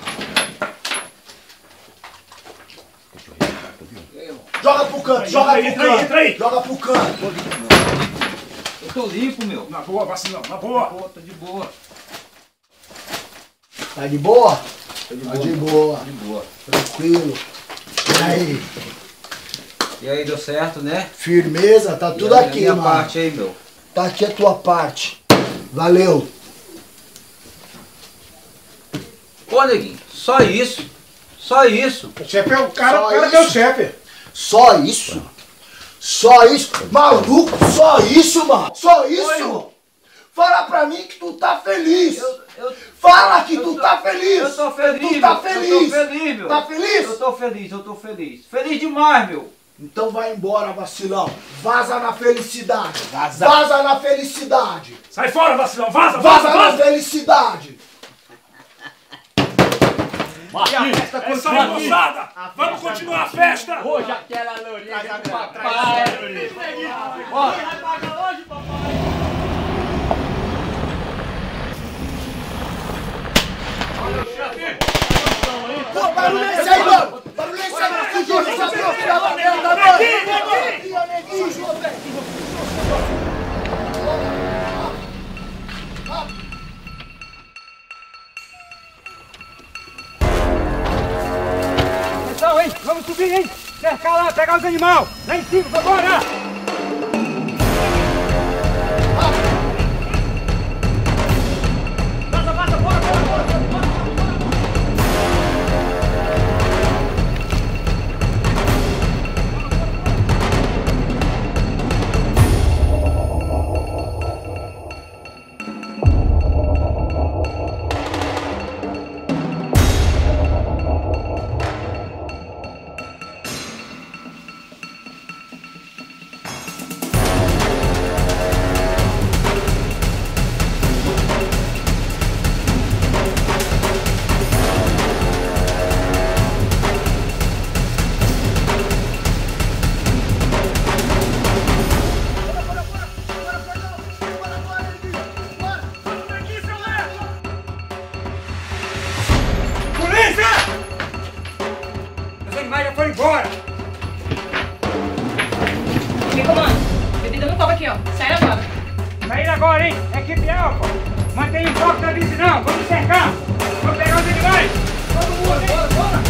Joga pro canto, joga pro canto. Entra aí. Joga pro canto. Eu tô limpo, meu. Na boa, vacilão, na boa. Tô de boa. Tá de boa? Tô de Tá boa. de boa. De boa. Tranquilo. E aí? E aí, deu certo, né? Firmeza? Tá tudo E a aqui, minha mano. parte aí, meu. Tá aqui a tua parte. Valeu. Ô, neguinho, só isso. Só isso. O chefe é o cara, Só o cara isso? que é o chefe. Só isso? Só isso? Maluco, só isso, mano? Só isso? Fala pra mim que tu tá feliz. Fala que tu tá feliz. Eu tô feliz, Tu tá meu. feliz. Eu tô feliz, meu. Tá feliz? Eu tô feliz, eu tô feliz. Feliz demais, meu. Então vai embora, vacilão. Vaza na felicidade. Vaza. Vaza na felicidade. Sai fora, vacilão. Vaza, Vaza na felicidade. E a festa continua, moçada. Vamos continuar a festa. Hoje aquela lourinha do papai. Pô, barulho é esse aí, mano? Barulho é esse aí, mano? Fugiu, essa filha da merda, mano. Atenção, hein? Vamos subir, hein? Cercar lá, pegar os animais. Lá em cima, vambora! Saída agora, hein? Equipe Alfa, mantenha o foco na visão. Vamos cercar. Vamos pegar os animais. Todo mundo, bora, bora.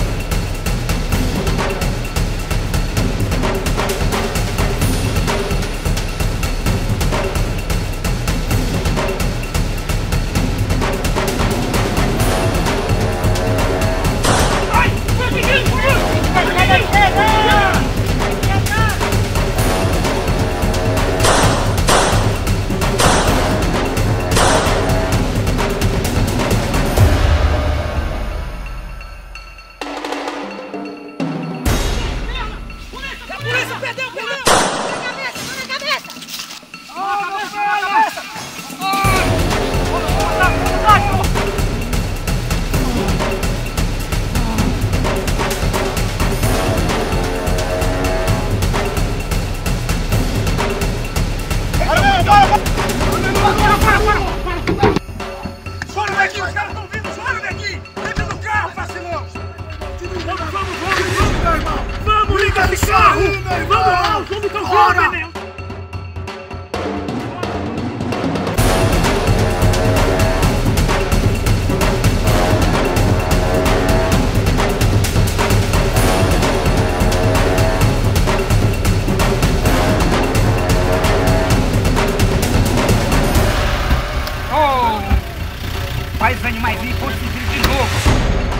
Faz os animais ir por subir de novo.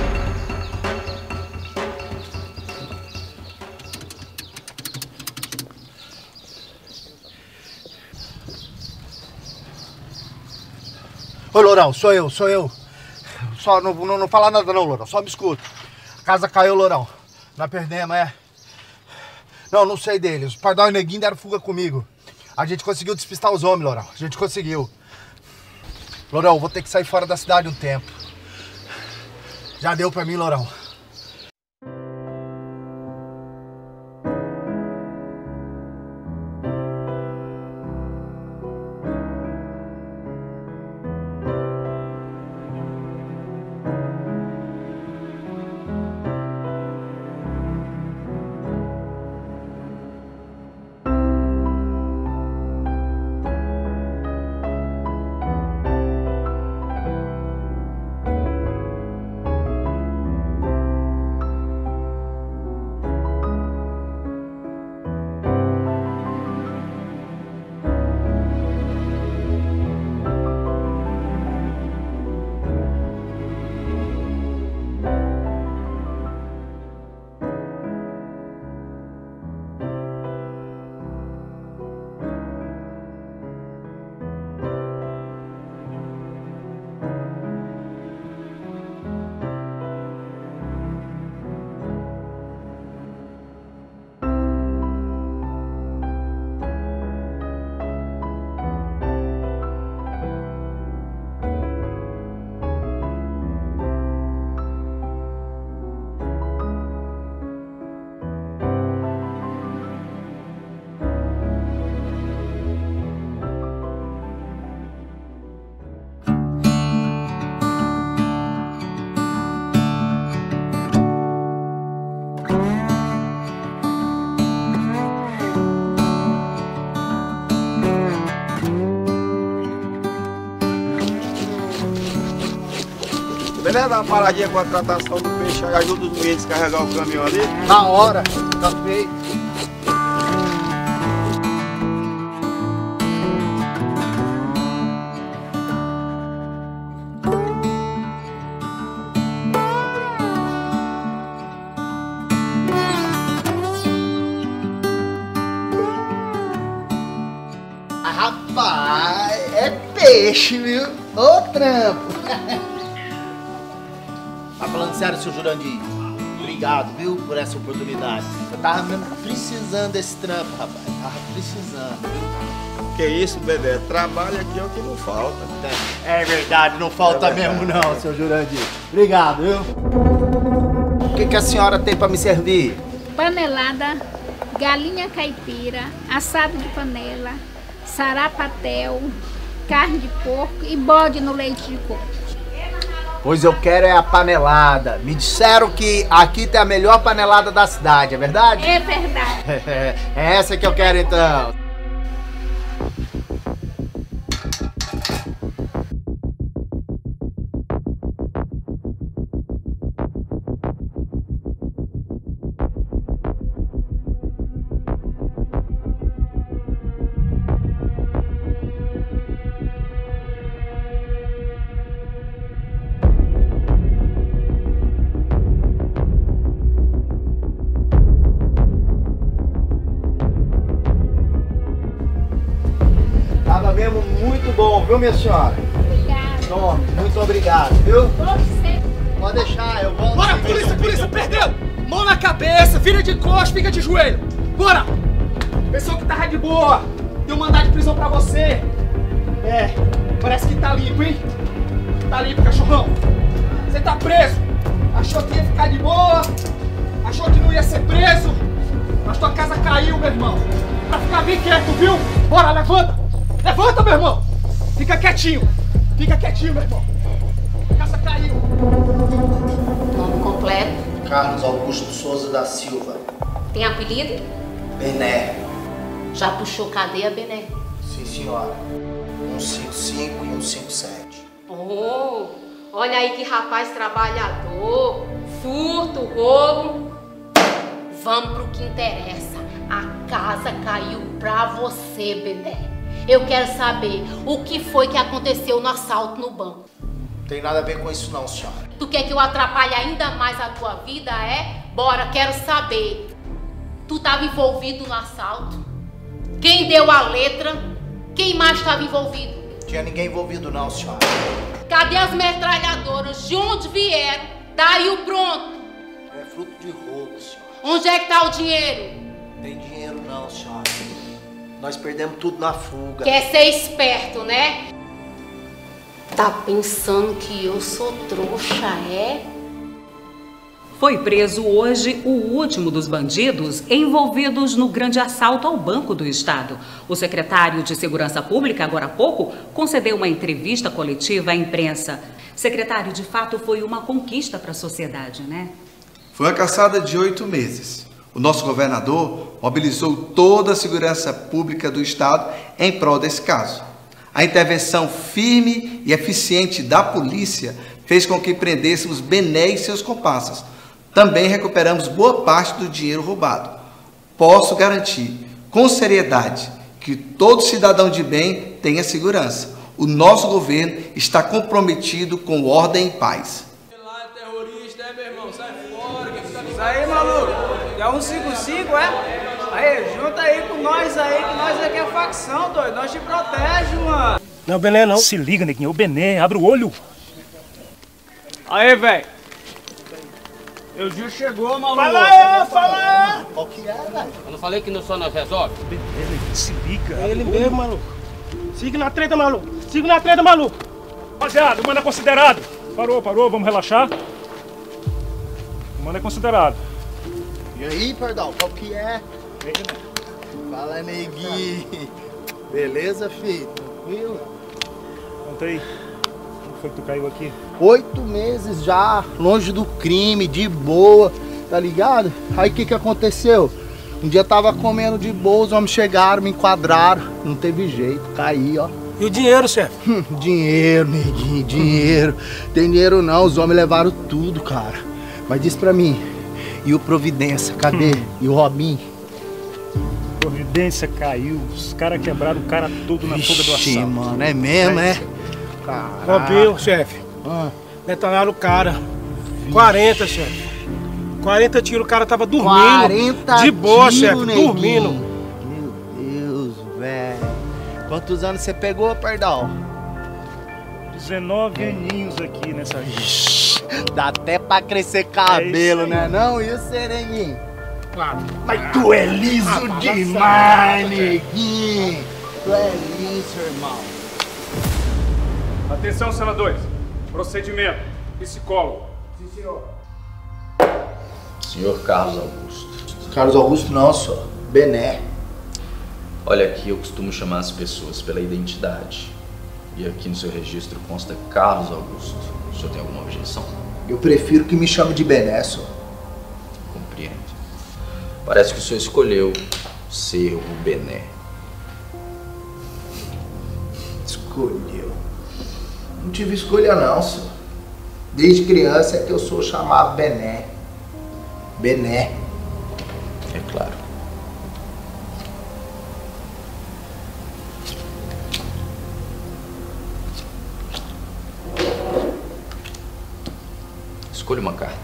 Ô, Lourão, sou eu. Só não fala nada não, Lourão, só me escuta. A casa caiu, Lourão. Nós perdemos, é. Não sei deles. Os pardal e o neguinho deram fuga comigo. A gente conseguiu despistar os homens, Lourão. A gente conseguiu. Lourão, vou ter que sair fora da cidade um tempo. Já deu pra mim, Lourão. quiser dar uma paradinha com a tratação do peixe, aí ajuda os meninos a descarregar o caminhão ali. Na hora, tá feito. Rapaz, é peixe, viu? Ô trampo! Tá falando sério, seu Jurandir? Obrigado, viu, por essa oportunidade. Eu tava mesmo precisando desse trampo, rapaz. Tava precisando, viu? Que isso, bebê? Trabalho aqui é o que não falta. É verdade, não falta mesmo não, seu Jurandir. Obrigado, viu? O que a senhora tem pra me servir? Panelada, galinha caipira, assado de panela, sarapatel, carne de porco e bode no leite de coco. Pois eu quero é a panelada. Me disseram que aqui tem a melhor panelada da cidade, é verdade? É verdade. É essa que eu quero então. Tava mesmo muito bom, viu, minha senhora? Obrigada. Tome, muito obrigado, viu? Pode deixar, eu volto. Bora, polícia, perdeu! Mão na cabeça, vira de costas, fica de joelho. Bora! Pessoa que tava de boa, deu mandado de prisão pra você. É, parece que tá limpo, hein? Tá limpo, cachorrão. Você tá preso. Achou que ia ficar de boa, achou que não ia ser preso, mas tua casa caiu, meu irmão. Pra ficar bem quieto, viu? Bora, levanta! Levanta, meu irmão! Fica quietinho, meu irmão. A casa caiu. Nome completo? Carlos Augusto Souza da Silva. Tem apelido? Bené. Já puxou cadeia, Bené? Sim, senhora. 155 e 157. Oh, olha aí que rapaz trabalhador. Furto, roubo. Vamos pro que interessa. A casa caiu pra você, Bené. Eu quero saber o que foi que aconteceu no assalto no banco. Não tem nada a ver com isso não, senhora. Tu quer que eu atrapalhe ainda mais a tua vida, é? Bora, quero saber. Tu estava envolvido no assalto? Quem deu a letra? Quem mais estava envolvido? Não tinha ninguém envolvido não, senhora. Cadê as metralhadoras? De onde vieram? Daí o pronto. É fruto de roubo, senhora. Onde é que tá o dinheiro? Não tem dinheiro não, senhora. Nós perdemos tudo na fuga. Quer ser esperto, né? Tá pensando que eu sou trouxa, é? Foi preso hoje o último dos bandidos envolvidos no grande assalto ao Banco do Estado. O secretário de Segurança Pública, agora há pouco, concedeu uma entrevista coletiva à imprensa. Secretário, de fato, foi uma conquista para a sociedade, né? Foi uma caçada de 8 meses. O nosso governador mobilizou toda a segurança pública do Estado em prol desse caso. A intervenção firme e eficiente da polícia fez com que prendêssemos Bené e seus comparsas. Também recuperamos boa parte do dinheiro roubado. Posso garantir, com seriedade, que todo cidadão de bem tenha segurança. O nosso governo está comprometido com ordem e paz. Isso aí, maluco. É 155, é? Aí, junta aí com nós aí, que nós aqui é facção, doido. Nós te protege, mano. Não, Bené não. Se liga, neguinho. O Bené, abre o olho. Aí, velho. O Gil chegou, maluco. Fala aí. Qual que é, velho? Eu não falei que não só nós resolve? Se liga. É ele mesmo, maluco. Siga na treta, maluco. Siga na treta, maluco. Rapaziada, o mano é considerado. Parou, vamos relaxar. O mano é considerado. E aí, perdão, qual que é? Fala, neguinho. Beleza, filho? Tranquilo? Conta aí. Como foi que tu caiu aqui? 8 meses já, longe do crime, de boa, tá ligado? Aí o que aconteceu? Um dia eu tava comendo de boa, os homens chegaram, me enquadraram, não teve jeito, caí, ó. E o dinheiro, chefe? Dinheiro, neguinho, dinheiro. Tem dinheiro não, os homens levaram tudo, cara. Mas diz pra mim, e o Providência, cadê? E o Robin? Providência caiu, os caras quebraram o cara todo na fuga do assalto. Mano, é mesmo, é? Robinho, chefe. Detonaram o cara. 40, chefe. 40 tiros, o cara tava dormindo. 40 de boa, tiro, chefe, neguinho. dormindo. Meu Deus, velho. Quantos anos você pegou, perdão? 19 aninhos aqui nessa vida. Dá até pra crescer cabelo, né? Não, e o Sereninho? Mas tu é liso demais, neguinho. Tu é liso, irmão. Atenção, cela 2. Procedimento. Psicólogo. Sim, senhor. Senhor Carlos Augusto. Carlos Augusto não, senhor. Bené. Olha, aqui eu costumo chamar as pessoas pela identidade. E aqui no seu registro consta Carlos Augusto. O senhor tem alguma objeção? Eu prefiro que me chame de Bené, senhor. Compreendo. Parece que o senhor escolheu ser o Bené. Escolheu? Não tive escolha não, senhor. Desde criança é que eu sou chamado Bené. Bené. É claro. Escolha uma carta.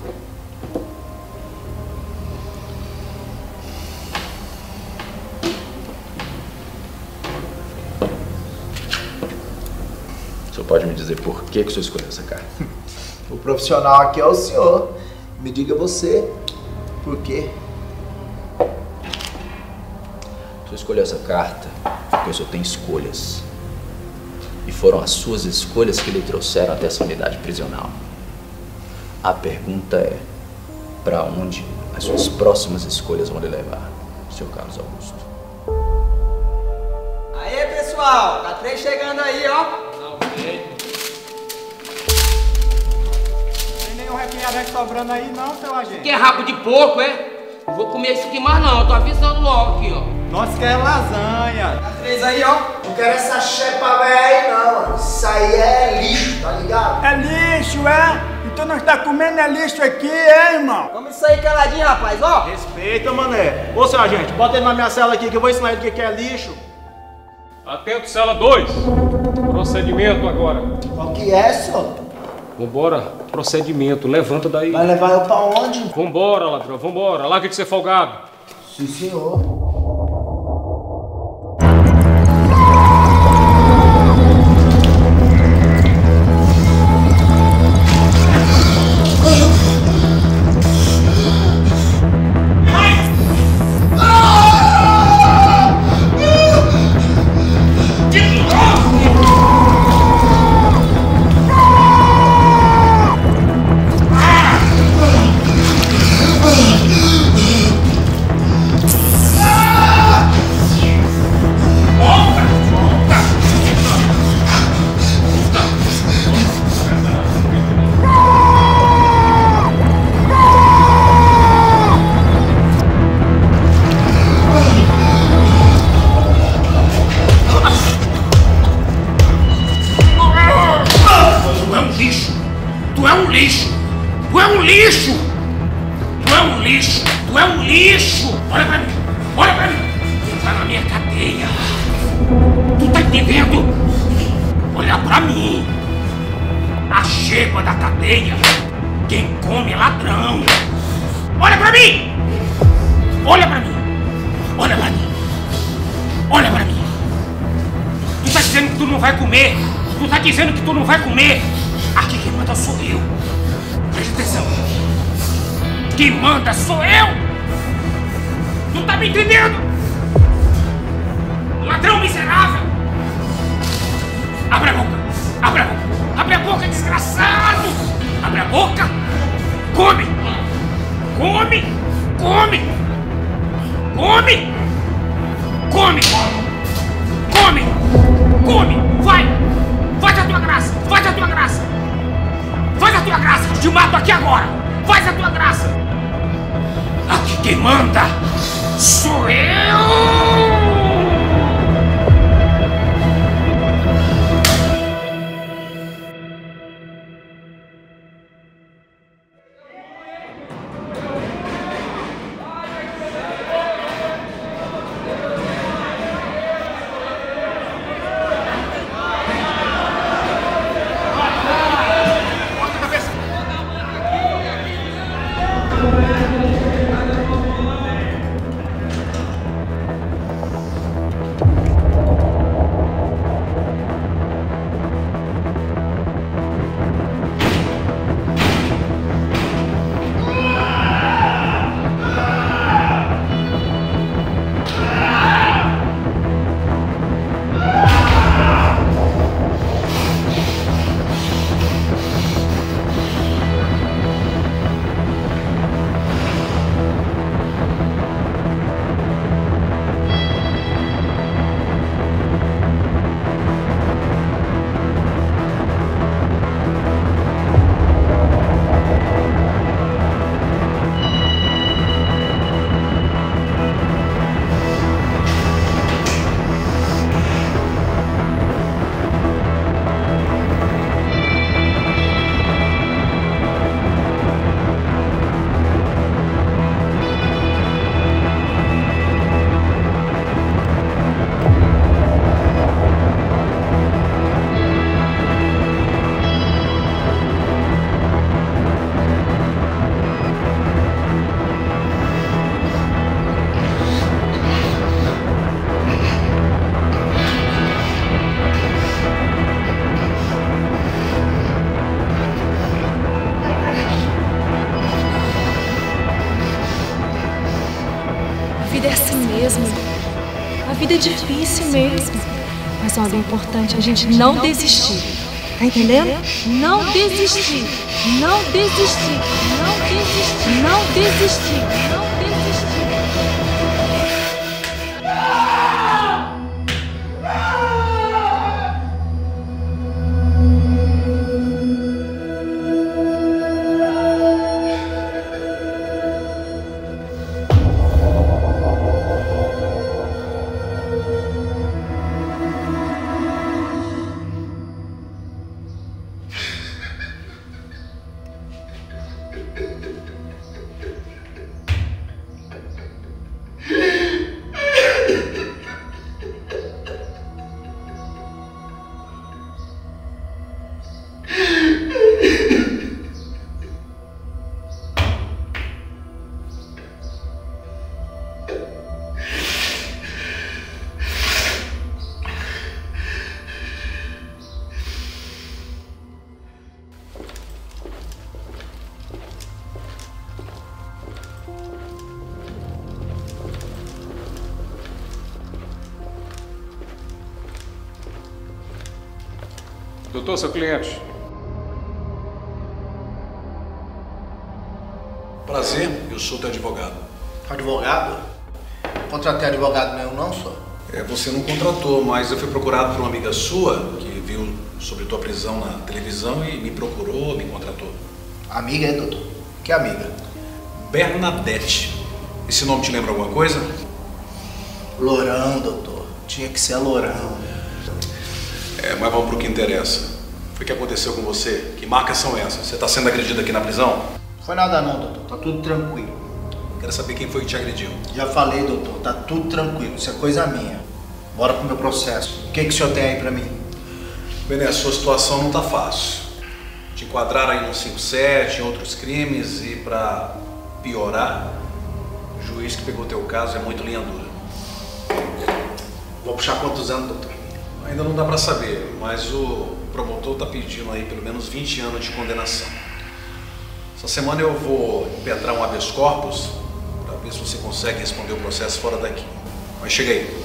O senhor pode me dizer por que o senhor escolheu essa carta? O profissional aqui é o senhor. Me diga você, por quê? O senhor escolheu essa carta porque o senhor tem escolhas. E foram as suas escolhas que lhe trouxeram até essa unidade prisional. A pergunta é, para onde as suas próximas escolhas vão lhe levar, Sr. Carlos Augusto? Aê, pessoal, tá três chegando aí, ó. Tem nenhum refrigerante sobrando aí não, seu agente? Que é rabo de porco, é? Não vou comer isso aqui mais não, eu tô avisando logo aqui, ó. Nós queremos lasanha. Tá três aí, ó. Não quero essa chepa velha aí não, mano. Isso aí é lixo, tá ligado? É lixo, é? Então nós tá comendo é lixo aqui, é, irmão? Vamos isso aí caladinho, rapaz, ó. Respeita, mané. Ô, seu agente, bota ele na minha cela aqui que eu vou ensinar ele o que é lixo. Atento, cela 2. Procedimento agora. Qual que é, senhor? Vambora, procedimento. Levanta daí. Vai levar eu pra onde? Vambora, ladrão, vambora. Larga de ser folgado. Sim, senhor. Dizendo que tu não vai comer. Aqui quem manda sou eu. Presta atenção. Quem manda sou eu. Tu tá me entendendo? Ladrão miserável. Abre a boca. Abre a boca. Abre a boca, desgraçado. Abre a boca. Come. Come. Come. Come. Come. Come. Come. Vai. Faz a tua graça! Faz a tua graça! Faz a tua graça! Eu te mato aqui agora! Faz a tua graça! Aqui quem manda sou eu! vida é assim mesmo. A vida é difícil mesmo. Mas olha, o importante é a gente não desistir. Tá entendendo? Não desistir. Não desistir. Não desistir. Não desistir. Não desistir. Doutor, seu cliente. Prazer, eu sou teu advogado. Advogado? Contratei advogado meu não, só. Você não contratou, mas eu fui procurado por uma amiga sua que viu sobre tua prisão na televisão e me procurou, me contratou. Amiga, é, doutor? Que amiga? Bernadette. Esse nome te lembra alguma coisa? Lourão, doutor. Tinha que ser a Lourão. Mas vamos pro que interessa. Foi o que aconteceu com você? Que marcas são essas? Você está sendo agredido aqui na prisão? Foi nada não, doutor. Tá tudo tranquilo. Quero saber quem foi que te agrediu. Já falei, doutor. Tá tudo tranquilo. Isso é coisa minha. Bora pro meu processo. O que o senhor tem aí pra mim? Bené, a sua situação não tá fácil. Te enquadraram aí no 57, em outros crimes e pra piorar, o juiz que pegou teu caso é muito linha dura. Vou puxar quantos anos, doutor? Ainda não dá pra saber, mas o promotor tá pedindo aí pelo menos 20 anos de condenação. Essa semana eu vou impetrar um habeas corpus pra ver se você consegue responder o processo fora daqui. Mas chega aí.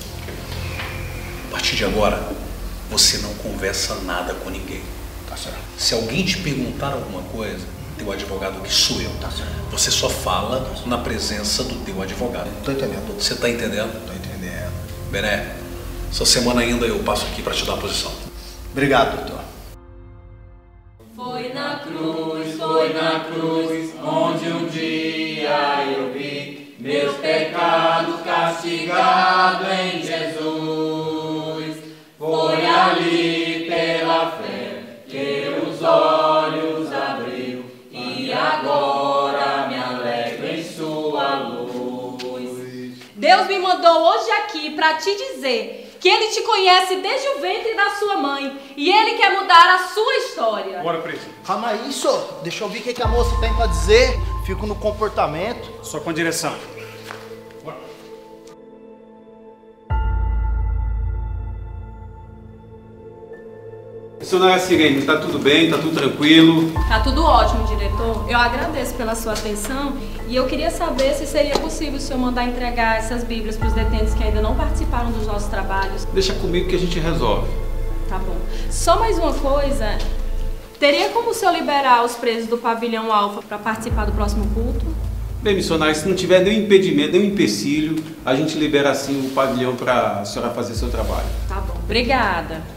A partir de agora, você não conversa nada com ninguém. Tá certo. Se alguém te perguntar alguma coisa, teu advogado aqui sou eu. Tá certo. Você só fala na presença do teu advogado. Tô entendendo, doutor. Você tá entendendo? Tô entendendo. Bené, essa semana ainda eu passo aqui para te dar a posição. Obrigado, doutor. Foi na cruz, onde um dia eu vi meus pecados castigados em Jesus. Foi ali pela fé que os olhos abriu e agora me alegro em sua luz. Deus me mandou hoje aqui para te dizer que Ele te conhece desde o ventre da sua mãe e Ele quer mudar a sua história. Bora, preso. Calma aí, senhor. Deixa eu ver o que a moça tem pra dizer. fico no comportamento. Só com a direção. Missionária Sirene, tá tudo bem? Tá tudo tranquilo? Tá tudo ótimo, diretor. Eu agradeço pela sua atenção e eu queria saber se seria possível o senhor mandar entregar essas bíblias para os detentos que ainda não participaram dos nossos trabalhos. Deixa comigo que a gente resolve. Tá bom. Só mais uma coisa. Teria como o senhor liberar os presos do pavilhão Alfa para participar do próximo culto? Bem, missionária, se não tiver nenhum impedimento, nenhum empecilho, a gente libera assim o pavilhão para a senhora fazer seu trabalho. Tá bom. Obrigada.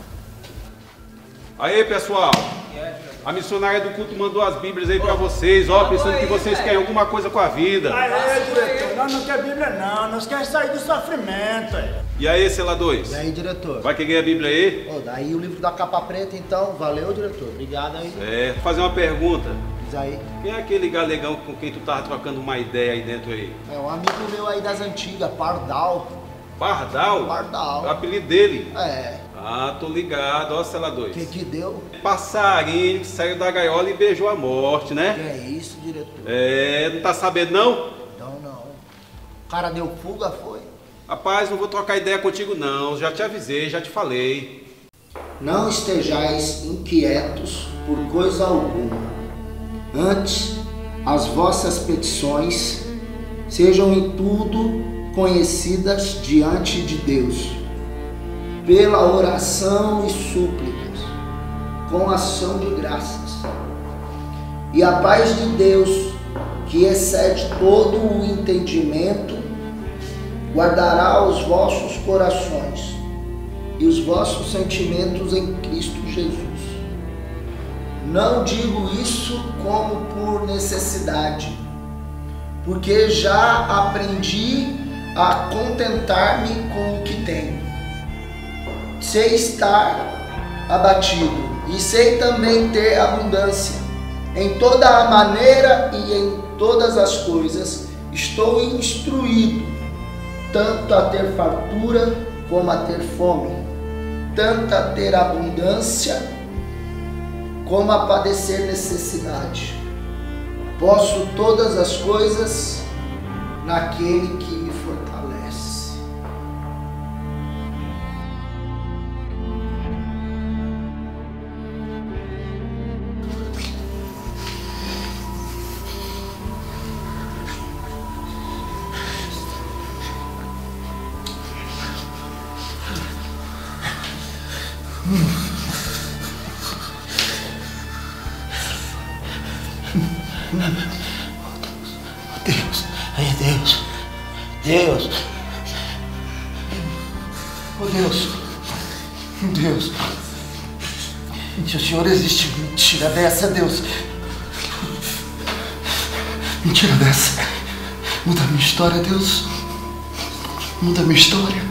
Aí, pessoal, a missionária do culto mandou as bíblias aí pra vocês, ó, pensando que vocês querem alguma coisa com a vida. Diretor, nós não queremos Bíblia não, nós queremos sair do sofrimento. E aí, Cela 2? E aí, diretor? Vai querer a bíblia aí? Ô, daí o livro da capa preta, então. Valeu, diretor. Obrigado aí. É, vou fazer uma pergunta. Diz aí. Quem é aquele galegão com quem tu tava trocando uma ideia aí dentro aí? É um amigo meu aí das antigas, Pardal. Pardal? Pardal. É o apelido dele? É. Ah, tô ligado, ó, Cela 2. Que deu? Passarinho que saiu da gaiola e beijou a morte, né? Que é isso, diretor? É, não tá sabendo não? Não. O cara deu fuga, foi? Rapaz, não vou trocar ideia contigo não, já te avisei, já te falei. Não estejais inquietos por coisa alguma. Antes, as vossas petições sejam em tudo conhecidas diante de Deus, pela oração e súplicas, com ação de graças. E a paz de Deus, que excede todo o entendimento, guardará os vossos corações e os vossos sentimentos em Cristo Jesus. Não digo isso como por necessidade, porque já aprendi a contentar-me com o que tenho. Sei estar abatido e sei também ter abundância. Em toda a maneira e em todas as coisas estou instruído, tanto a ter fartura como a ter fome, tanto a ter abundância como a padecer necessidade. Posso todas as coisas naquele que me fortalece. Deus, oh Deus, se o Senhor existe, me tira dessa, Deus, me tira dessa, muda a minha história, Deus, muda a minha história.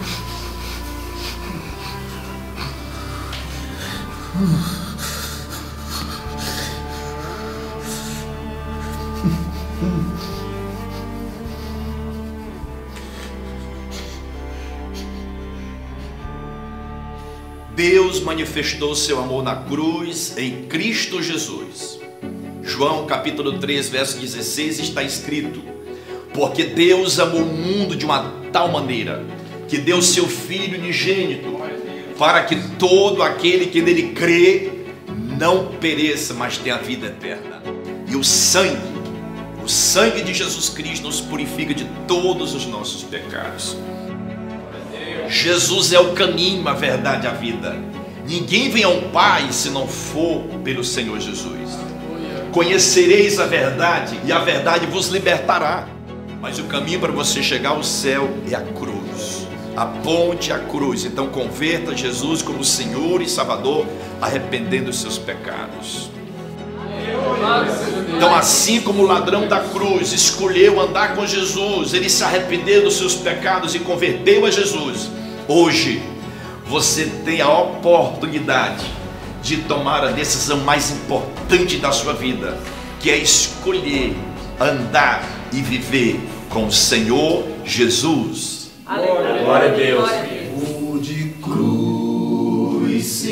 Deus manifestou seu amor na cruz em Cristo Jesus. João capítulo 3, verso 16 está escrito: porque Deus amou o mundo de uma tal maneira que deu seu Filho unigênito, para que todo aquele que nele crê não pereça, mas tenha a vida eterna. E o sangue de Jesus Cristo nos purifica de todos os nossos pecados. Jesus é o caminho, a verdade e a vida. Ninguém vem ao Pai se não for pelo Senhor Jesus. Conhecereis a verdade e a verdade vos libertará. Mas o caminho para você chegar ao céu é a cruz. Aponte a cruz. Então converta Jesus como Senhor e Salvador, arrependendo dos seus pecados. Então, assim como o ladrão da cruz escolheu andar com Jesus, ele se arrependeu dos seus pecados e converteu a Jesus, hoje você tem a oportunidade de tomar a decisão mais importante da sua vida, que é escolher andar e viver com o Senhor Jesus. Aleluia. Glória a Deus. O de cruz se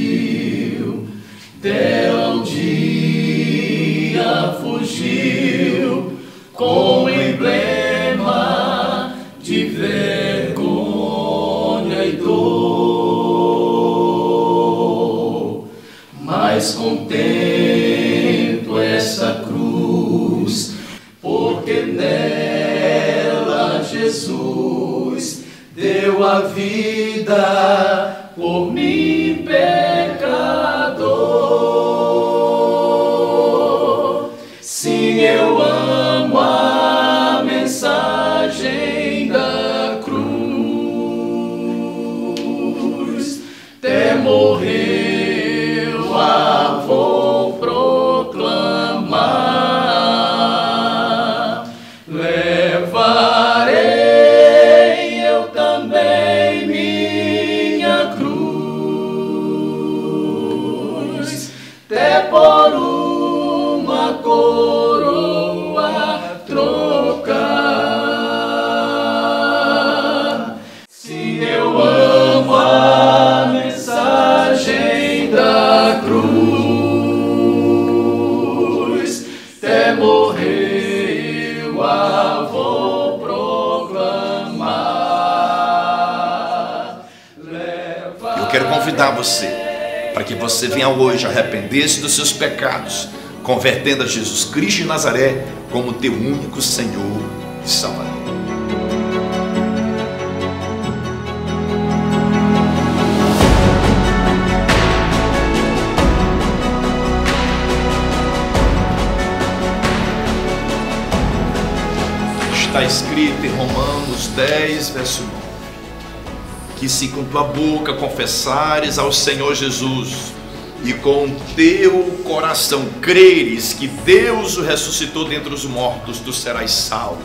erigiu, dela um dia fugiu. mas contemplo essa cruz, porque nela Jesus deu a vida por mim, pecador. Sim, eu amo a mensagem da cruz, até morrer eu a vou proclamar. Levarei eu também minha cruz, até por uma coroa trocar. Se eu amo a mensagem da cruz, até morrer eu a vou proclamar. Eu quero convidar você para que você venha hoje arrepender-se dos seus pecados, convertendo a Jesus Cristo de Nazaré como teu único Senhor e Salvador. Está escrito em Romanos 10, verso 9, que se com tua boca confessares ao Senhor Jesus e com o teu coração creres que Deus o ressuscitou dentre os mortos, tu serás salvo.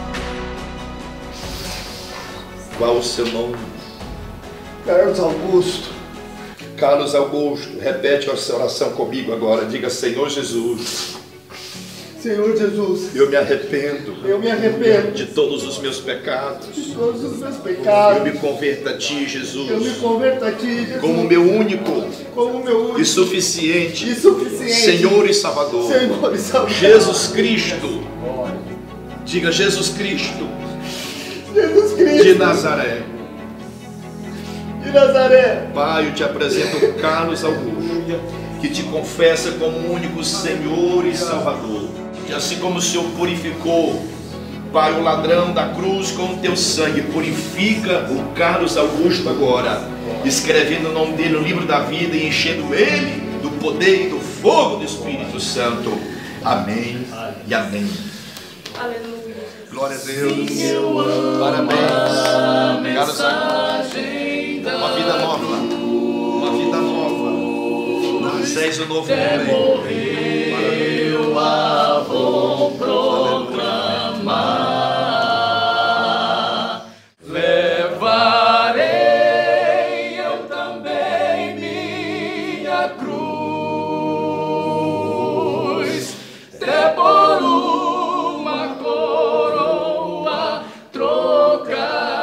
Qual o seu nome? Carlos Augusto. Carlos Augusto, repete essa oração comigo agora. Diga: Senhor Jesus, Senhor Jesus, eu me arrependo de todos os meus pecados. De todos os meus pecados. Eu me converto a Ti, Jesus. Eu me converto a Ti, Jesus. Como meu único e suficiente Senhor e Salvador. Senhor e Salvador. Jesus Cristo. Diga: Jesus Cristo. Jesus Cristo. De Nazaré. De Nazaré. Pai, eu te apresento o Carlos Augusto, que te confessa como único Senhor e Salvador. E assim como o Senhor purificou, Pai, o ladrão da cruz com o teu sangue, purifica o Carlos Augusto agora, escrevendo o nome dele no livro da vida e enchendo ele do poder e do fogo do Espírito Santo. Amém e amém. Aleluia. Glória a Deus. Parabéns. Carlos Augusto. Uma vida nova. Uma vida nova. Moisés, o novo homem. Eu a vou proclamar. Levarei eu também minha cruz, até por uma coroa trocar.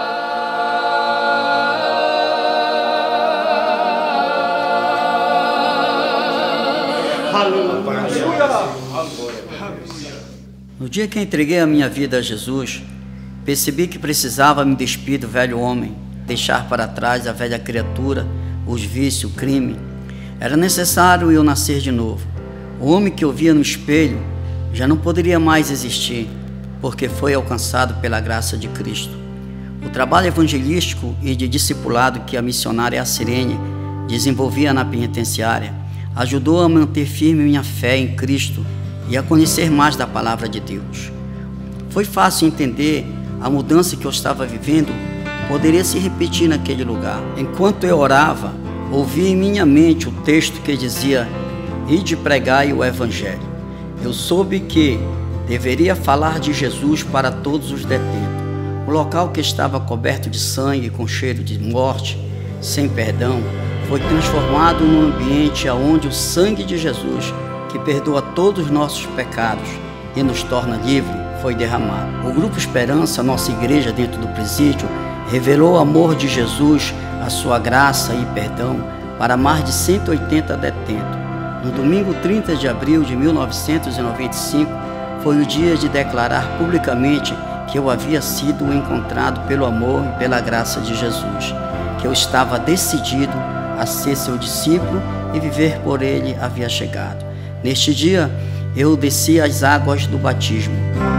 No dia que entreguei a minha vida a Jesus, percebi que precisava me despir do velho homem, deixar para trás a velha criatura, os vícios, o crime. Era necessário eu nascer de novo. O homem que eu via no espelho já não poderia mais existir, porque foi alcançado pela graça de Cristo. O trabalho evangelístico e de discipulado que a missionária Sirene desenvolvia na penitenciária ajudou a manter firme minha fé em Cristo e a conhecer mais da palavra de Deus. Foi fácil entender a mudança que eu estava vivendo poderia se repetir naquele lugar. Enquanto eu orava, ouvi em minha mente o texto que dizia: "Ide pregai o Evangelho". Eu soube que deveria falar de Jesus para todos os detentos. O local que estava coberto de sangue, com cheiro de morte, sem perdão, foi transformado num ambiente onde o sangue de Jesus, que perdoa todos os nossos pecados e nos torna livres, foi derramado. O Grupo Esperança, nossa igreja dentro do presídio, revelou o amor de Jesus, a sua graça e perdão para mais de 180 detentos. No domingo 30 de abril de 1995, foi o dia de declarar publicamente que eu havia sido encontrado pelo amor e pela graça de Jesus, que eu estava decidido a ser seu discípulo e viver por ele havia chegado. Neste dia, eu desci as águas do batismo.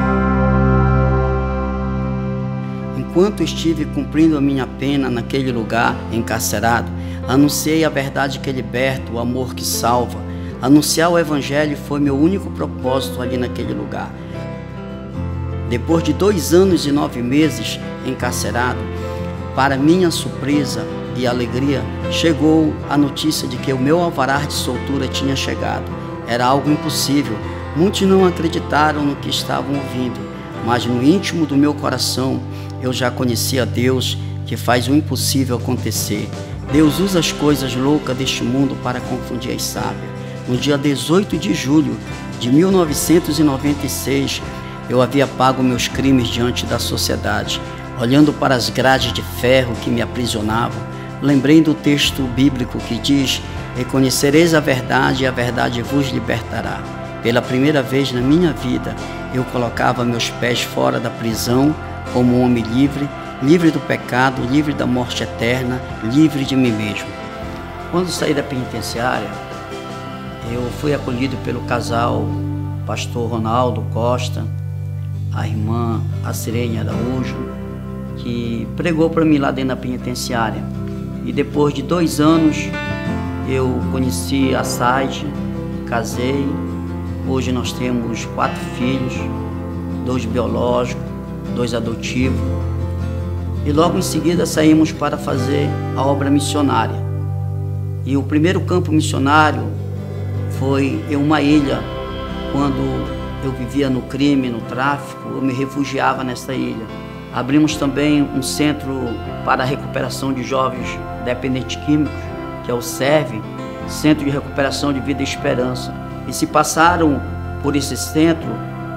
Enquanto estive cumprindo a minha pena naquele lugar encarcerado, anunciei a verdade que liberta, o amor que salva. Anunciar o Evangelho foi meu único propósito ali naquele lugar. Depois de 2 anos e 9 meses encarcerado, para minha surpresa e alegria, chegou a notícia de que o meu alvará de soltura tinha chegado. Era algo impossível. Muitos não acreditaram no que estavam ouvindo, mas no íntimo do meu coração, eu já conhecia Deus que faz o impossível acontecer. Deus usa as coisas loucas deste mundo para confundir as sábias. No dia 18 de julho de 1996, eu havia pago meus crimes diante da sociedade. Olhando para as grades de ferro que me aprisionavam, lembrei do texto bíblico que diz: reconhecereis a verdade e a verdade vos libertará. Pela primeira vez na minha vida, eu colocava meus pés fora da prisão como um homem livre, livre do pecado, livre da morte eterna, livre de mim mesmo. Quando saí da penitenciária, eu fui acolhido pelo casal pastor Ronaldo Costa, a irmã Acirene Araújo, que pregou para mim lá dentro da penitenciária. E depois de 2 anos, eu conheci a Saide, casei. Hoje nós temos 4 filhos, 2 biológicos, 2 adotivos. E logo em seguida saímos para fazer a obra missionária. E o primeiro campo missionário foi em uma ilha. Quando eu vivia no crime, no tráfico, eu me refugiava nessa ilha. Abrimos também um centro para a recuperação de jovens dependentes químicos, que é o SERV, Centro de Recuperação de Vida e Esperança. E se passaram por esse centro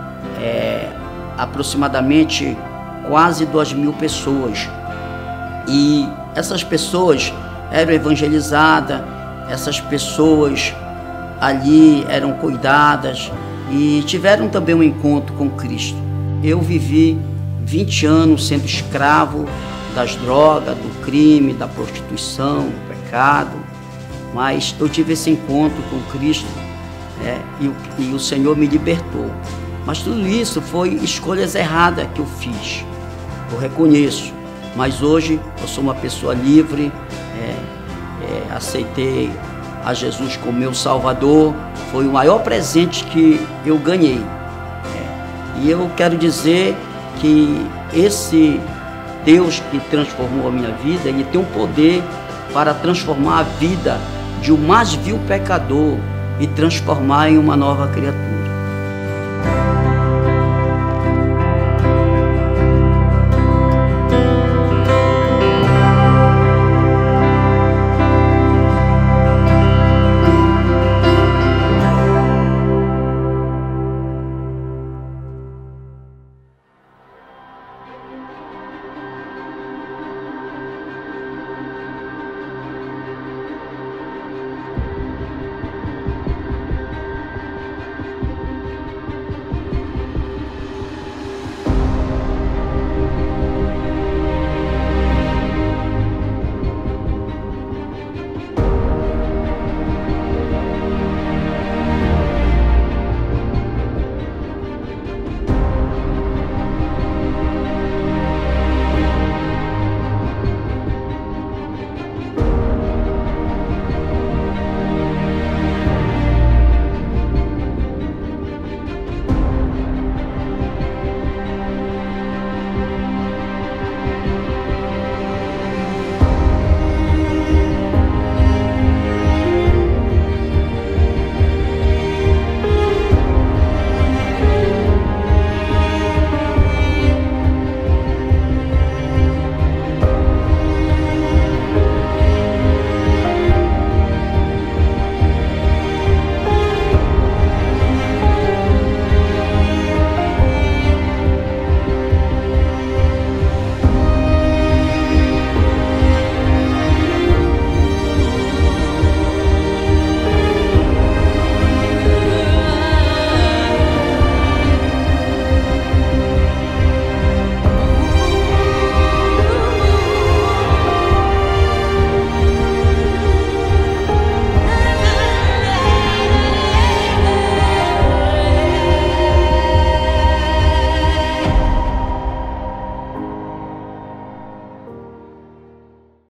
aproximadamente quase 2.000 pessoas. E essas pessoas eram evangelizadas, essas pessoas ali eram cuidadas e tiveram também um encontro com Cristo. Eu vivi 20 anos sendo escravo das drogas, do crime, da prostituição, do pecado, mas eu tive esse encontro com Cristo, e o Senhor me libertou. Mas tudo isso foi escolhas erradas que eu fiz, eu reconheço. Mas hoje eu sou uma pessoa livre, aceitei a Jesus como meu Salvador, foi o maior presente que eu ganhei. E eu quero dizer que esse Deus que transformou a minha vida, Ele tem um poder para transformar a vida de um mais vil pecador e transformar em uma nova criatura.